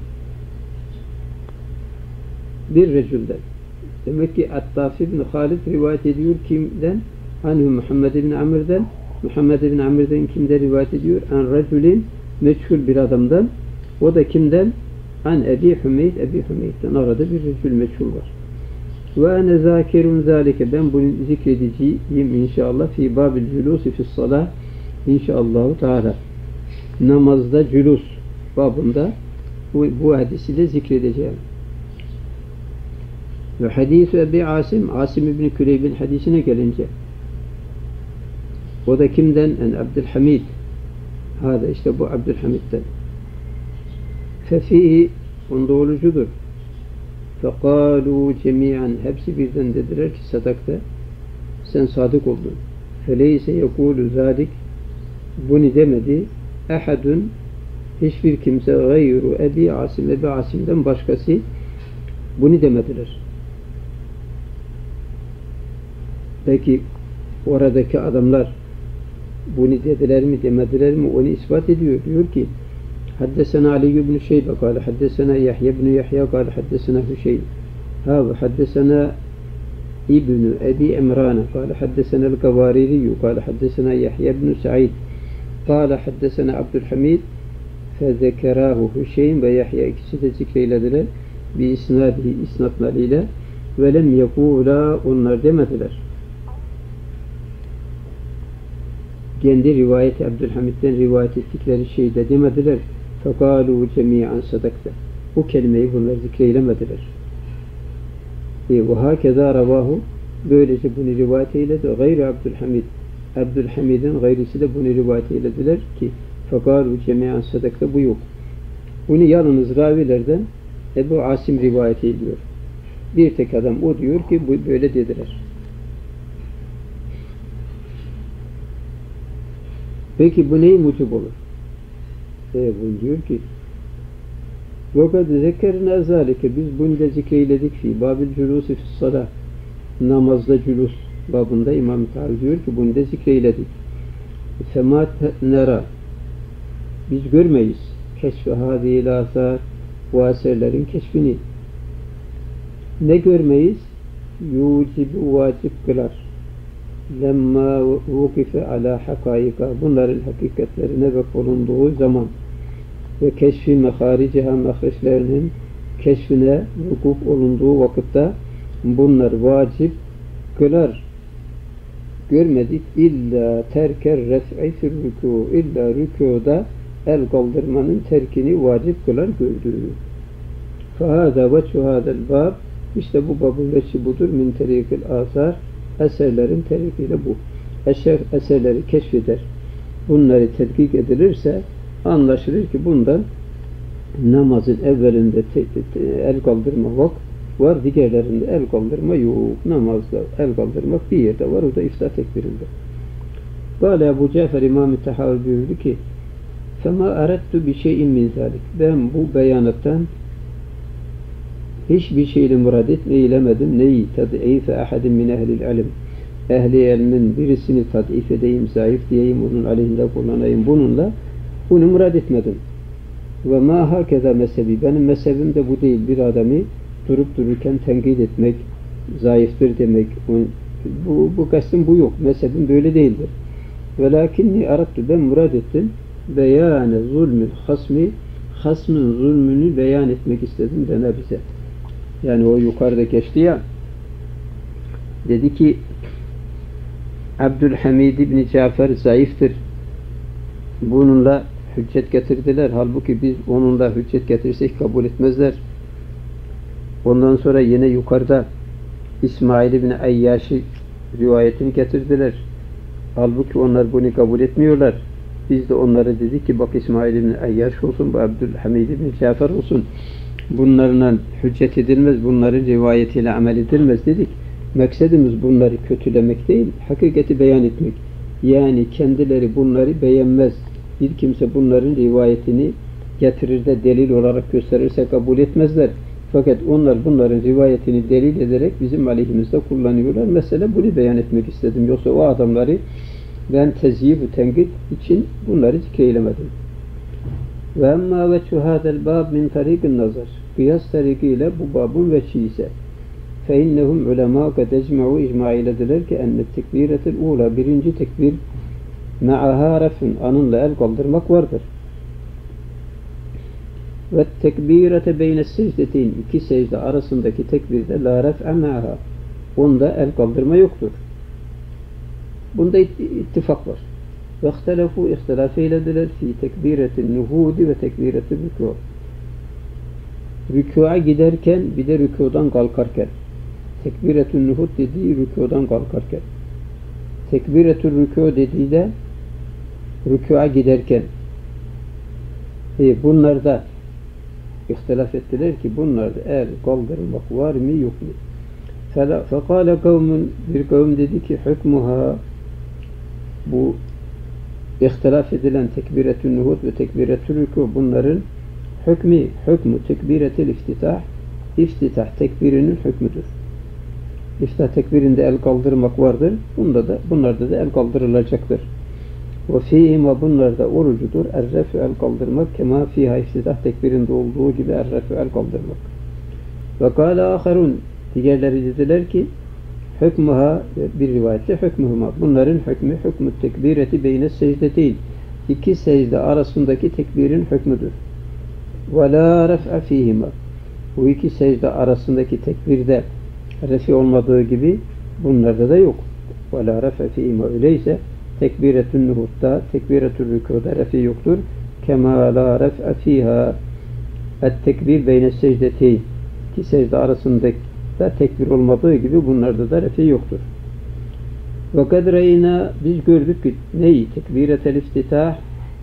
bir racülden. Demek ki Attaf ibn Halid rivayet ediyor kimden? Anhu Muhammed ibn Amr'den. Muhammed ibn Amr'den kimden rivayet ediyor? An racülin, meçhul bir adamdan. O da kimden? An Ebi Hümeyd, Ebi Hümeyd'den. Arada bir racül meçhul var. Ve ene zâkirun zâlike, ben bunu zikredeceğim inşallah fi babil culusi fis salah, inşallahu teala namazda cülus babında bu, bu hadisi de zikredeceğim. Ve hadis-i Ebi Asim, Asim ibn Küleyb'in hadisine gelince o da kimden? En Abdülhamid. Hada işte bu Abdülhamid'den. Fefihi, onda olucudur. Fekalu cemiyen, hepsi birden dediler ki sadakta, sen sadık oldun. Feleyse yekulu zalik, bunu demedi. Ehadun, hiçbir kimse gayru Ebi Asim, Ebi Asim'den başkası bunu demediler. Peki oradaki adamlar bunu dediler mi demediler mi onu ispat ediyor. Diyor ki Haddesena Ali ibn Şeybe kâle haddesena Yahya ibn Yahya kâle haddesena Hüseyin ha ve haddesena İbn Ebi Emran kâle haddesena el-Kavaririyyü kâle haddesena Yahya ibn Sa'id kâle haddesena Abdülhamid fezekerahu Hüseyin ve Yahya ikisi de zikreylediler bi isnadihi isnatlarıyla ve lem yekûlâ onlar demediler. Kendi rivayeti Abdülhamid'den rivayet ettikleri şeyde demediler. Fekâlû cemî'an sadakta. Bu kelimeyi bunlar zikreylemediler. E, ve hâkezâ ravâhu, böylece bunu rivayet eyledi. Gayri Abdülhamid, Abdülhamid'in gayrisi de bunu rivayet eylediler ki fekâlû cemî'an sadakta, bu yok. Bunu yalnız ravilerden Ebu Asim rivayet ediyor. Bir tek adam o diyor ki bu böyle dediler. Peki bu neyi mucib olur? E, bu diyor ki وَقَدْ ذَكَرْنَا ذَٰلِكَ, biz bunu da zikreyledik fi babil culusi fis salah, namazda cülus babında İmam-ı Teala diyor ki bunu da zikreyledik. فَمَا نَرَى, biz görmeyiz keşf-i hâzî lâsâr, bu eserlerin keşfini. Ne görmeyiz? Yucibu, vacip kılar. Lemma vukife ala hakayika, bunların hakikatlerine bak olunduğu zaman ve keşfi mehariciha mahreçlerinin keşfine vukuf olunduğu vakitte bunlar vacip kılar. Görmedik illa terker ref'i fir rükû, illa rükûda el kaldırmanın terkini vacip kılar gördüğü. Fahâdâ ve çuhâdel bab, işte bu babın veçi budur. Min terikil asar, eserlerin terikiyle bu. Eser, eserleri keşfeder. Bunları tetkik edilirse anlaşılır ki bundan namazın evvelinde te, te, el kaldırma vak var, diğerlerinde el kaldırma yok. Namazda el kaldırmak bir yerde var, o da iftah tekbirinde. Böyle Ebu Cafer İmam-ı Tahavi buyurdu ki فَمَا اَرَدْتُ بِشَيْءٍ مِنْ ذَلِكَ, ben bu beyanattan hiçbir şeyle murad etmeylemedim. Neyi? تَدْعِيفَ اَحَدٍ مِنْ اَهْلِ الْعَلِمِ, ehli ilmin birisini tadif edeyim, zayıf diyeyim, onun aleyhinde kullanayım, bununla bunu murad etmedim. Ve ma hakeza mezhebi, benim mezhebim de bu değil. Bir adamı durup dururken tenkit etmek, zayıftır demek, bu, bu kastım bu yok. Mezhebim böyle değildir. Velakinni arattu, ben murad ettim, beyane zulmül hasmi, hasmın zulmünü beyan etmek istedim dene bize. Yani o yukarıda geçti ya, dedi ki Abdülhamid İbni Cafer zayıftır. Bununla hüccet getirdiler. Halbuki biz onunla hüccet getirsek kabul etmezler. Ondan sonra yine yukarıda İsmail İbni Ayyaş'ı rivayetini getirdiler. Halbuki onlar bunu kabul etmiyorlar. Biz de onlara dedik ki bak İsmail İbni Ayyaş olsun, bu Abdülhamid İbni Cafer olsun. Bunlarla hüccet edilmez, bunların rivayetiyle amel edilmez dedik. Maksadımız bunları kötülemek değil, hakikati beyan etmek. Yani kendileri bunları beğenmez. Bir kimse bunların rivayetini getirir de delil olarak gösterirse kabul etmezler. Fakat onlar bunların rivayetini delil ederek bizim aleyhimizde kullanıyorlar. Mesela bunu beyan etmek istedim. Yoksa o adamları ben tezyif-ü tenkit için bunları zikreylemedim. Ve emmâ veçhû hâzel bâb min tarîkin nazar. Kıyas tarikiyle bu babın veçhi ise فَاِنَّهُمْ عُلَمَا قَدْ اَجْمَعُوا اِجْمَعِ اِلَدِلَرْ ki enne tekbiretil ula, birinci tekbir me'ahâ ref'ün, anınla el kaldırmak vardır. Ve tekbirete beyne secdeteyn, iki secde arasındaki tekbirde la ref'e me'ahâ, onda el kaldırma yoktur. Bunda ittifak var. Ve ihtelefû, ihtilaf eylediler fi tekbiretin nuhudi ve tekbiretin rükû. Rükû'a giderken bir de rükûdan kalkarken. Tekbiretün nuhud dediği rükûdan kalkarken. Tekbiretün rükû dediği de rükû'a giderken. E bunlarda ihtilaf ettiler ki bunlarda el kaldırmak var mı yok mu? Fekâle kavmun, bir kavim dedi ki hükmuha, bu ihtilaf edilen tekbiretün nuhud ve tekbiretün rükû, bunların hükmü, hükmü tekbiretil iftitah, iftitah tekbirinin hükmüdür. İftitah tekbirinde el kaldırmak vardır. Bunda da, bunlarda da el kaldırılacaktır. Ve fîhîmâ, bunlarda orucudur. Er-ref'ü, el kaldırmak, kemâ fîhâ, iftitah tekbirinde olduğu gibi er-ref'ü, el kaldırmak. Ve kâle âherûn, diğerleri dediler ki hükmüha, bir rivayette hükmühüma, bunların hükmü hükmü tekbireti beyne secdeteyn, iki secde arasındaki tekbirin hükmüdür. Ve lâ ref'e fîhîmâ, bu iki secde arasındaki tekbirde refi olmadığı gibi bunlarda da yok. Ve lâ ref'e fîhîmâ, öyleyse tekbiretün nuhudda, tekbiretün rükûda refi yoktur. Kemâ lâ ref'e fîhâ et tekbir beyne secdeteyn, iki secde arasındaki da tekbir olmadığı gibi bunlarda da refi yoktur. Ve kadreyna, biz gördük ki neyi? Tekbiretel iftitah,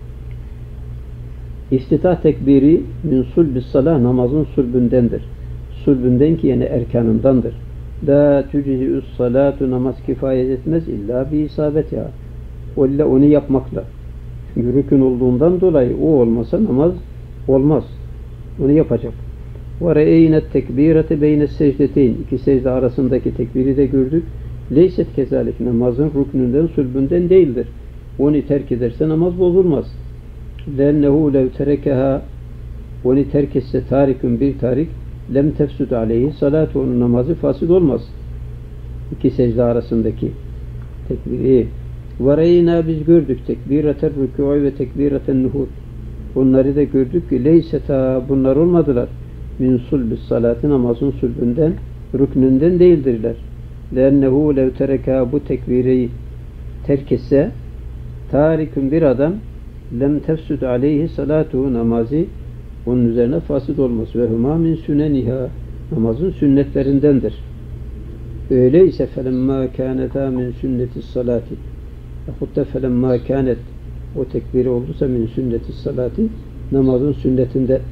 iftitah tekbiri min sulbis salah, namazın sulbündendir. Sulbünden ki yani erkanındandır. La tücizi'üs salatu, namaz kifayet etmez illa bi isabetiha, illa onu yapmakla. Çünkü rükün olduğundan dolayı o olmasa namaz olmaz. Onu yapacak. وَرَيْنَ التَّكْبِيرَةِ بَيْنَ السَّجْدَتَيْنِ, iki secde arasındaki tekbiri de gördük. Leyset kezalik, namazın rüknünden, sülbünden değildir. Onu terk ederse namaz bozulmaz. لَنَّهُ لَوْ تَرَكَهَا, onu terk etse tarikün, bir tarik, lem tefsud aleyhi salatu, onun namazı fasid olmaz. İki secde arasındaki tekbiri. وَرَيْنَا, biz gördük tekbiratel rükû ve tekbiratel nuhud, Onları da gördük ki leyseta bunlar olmadılar. Min sulbis salati namazın sulbünden, rüknünden değildirler. Lennehu lev tereka bu tekbireyi terk etse tarikün bir adam lem tefsud aleyhi salatu namazı onun üzerine fasit olmaz. Ve huma min süneniha namazın sünnetlerindendir. Öyleyse felemma kânetâ min sünnetis salati yahut da felemma kânet o tekbiri olduysa min sünnetis salati namazın sünnetinde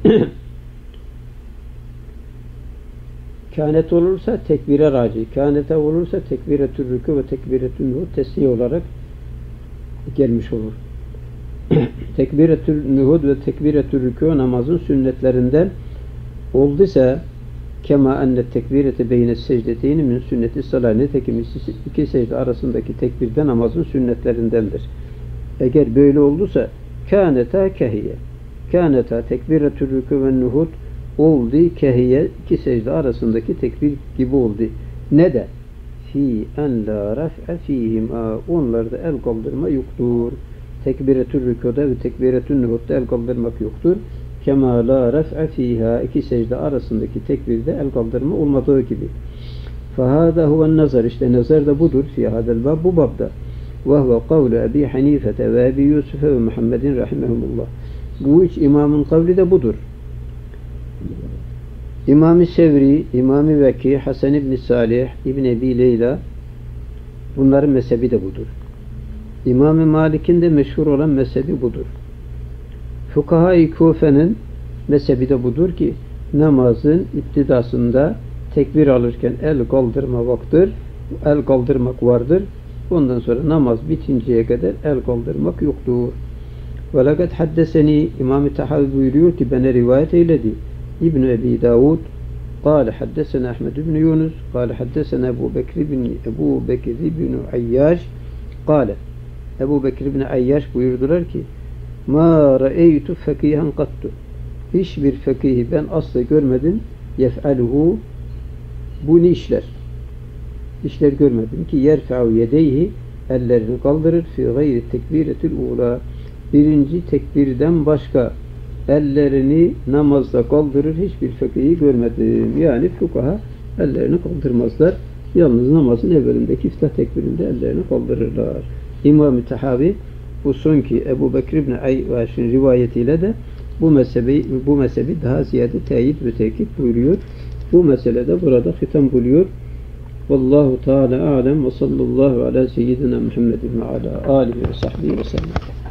kânet olursa tekbire raci, kânete olursa tekbiretü rükû ve tekbiretü nuhud tesniye olarak gelmiş olur. Tekbiretü nuhud ve tekbiretü rükû namazın sünnetlerinden olduysa kema enne tekbirete beyne secdeteyni min sünneti salat nitekim iki secde arasındaki tekbirde namazın sünnetlerindendir. Eğer böyle olduysa kâneta kehiye kâneta tekbiretü rükû ve nuhud oldu kehiye iki secde arasındaki tekbir gibi oldu. Ne de? Fi en la raf'e fihima onlarda el kaldırma yoktur. Tekbiretü rükûda ve tekbiretü nuhudda el kaldırmak yoktur. Kema la raf'e fiha iki secde arasındaki tekbirde el kaldırma olmadığı gibi. Fahâdâ huven nazar işte nazar da budur. Fi hadel bab bu babda. Ve huve kavlu Ebi Hanifete ve Ebi Yusuf ve Muhammedin rahimehumullah. Bu üç imamın kavli de budur. İmam-ı Sevri, İmam-ı Veki, Hasan İbn Salih, İbn Ebi Leyla bunların mezhebi de budur. İmam-ı Malik'in de meşhur olan mezhebi budur. Fukaha-i Kufe'nin mezhebi de budur ki namazın iptidasında tekbir alırken el kaldırma vaktır, el kaldırmak vardır. Ondan sonra namaz bitinceye kadar el kaldırmak yoktur. Ve lekad haddeseni İmam-ı Tahavi buyuruyor ki bana rivayet eyledi. İbn Ebi Davud قال حدثنا أحمد بن يونس قال حدثنا أبو بكر بن أبو بكر بن عياش قال Ebu Bekir bin Ayyaş buyurdular ki ma ra'eytu fakihan qattu hiçbir fakihi ben asla görmedim yef'aluhu bunu işler işler görmedim ki yerfa'u yedeyhi ellerini kaldırır fi gayri tekbiretil ula birinci tekbirden başka ellerini namazda kaldırır hiçbir fakihi görmedim. Yani fukaha ellerini kaldırmazlar. Yalnız namazın evvelindeki iftah tekbirinde ellerini kaldırırlar. İmam-ı Tahavi bu sonki Ebu Bekir ibn Ayyaş'ın rivayetiyle de bu mezhebi, bu mezhebi daha ziyade teyit ve tekit buyuruyor. Bu meselede burada hitam buluyor. Vallahu Teala alem ve sallallahu ala seyyidina Muhammedin ve ala alihi ve sahbihi ve sellem.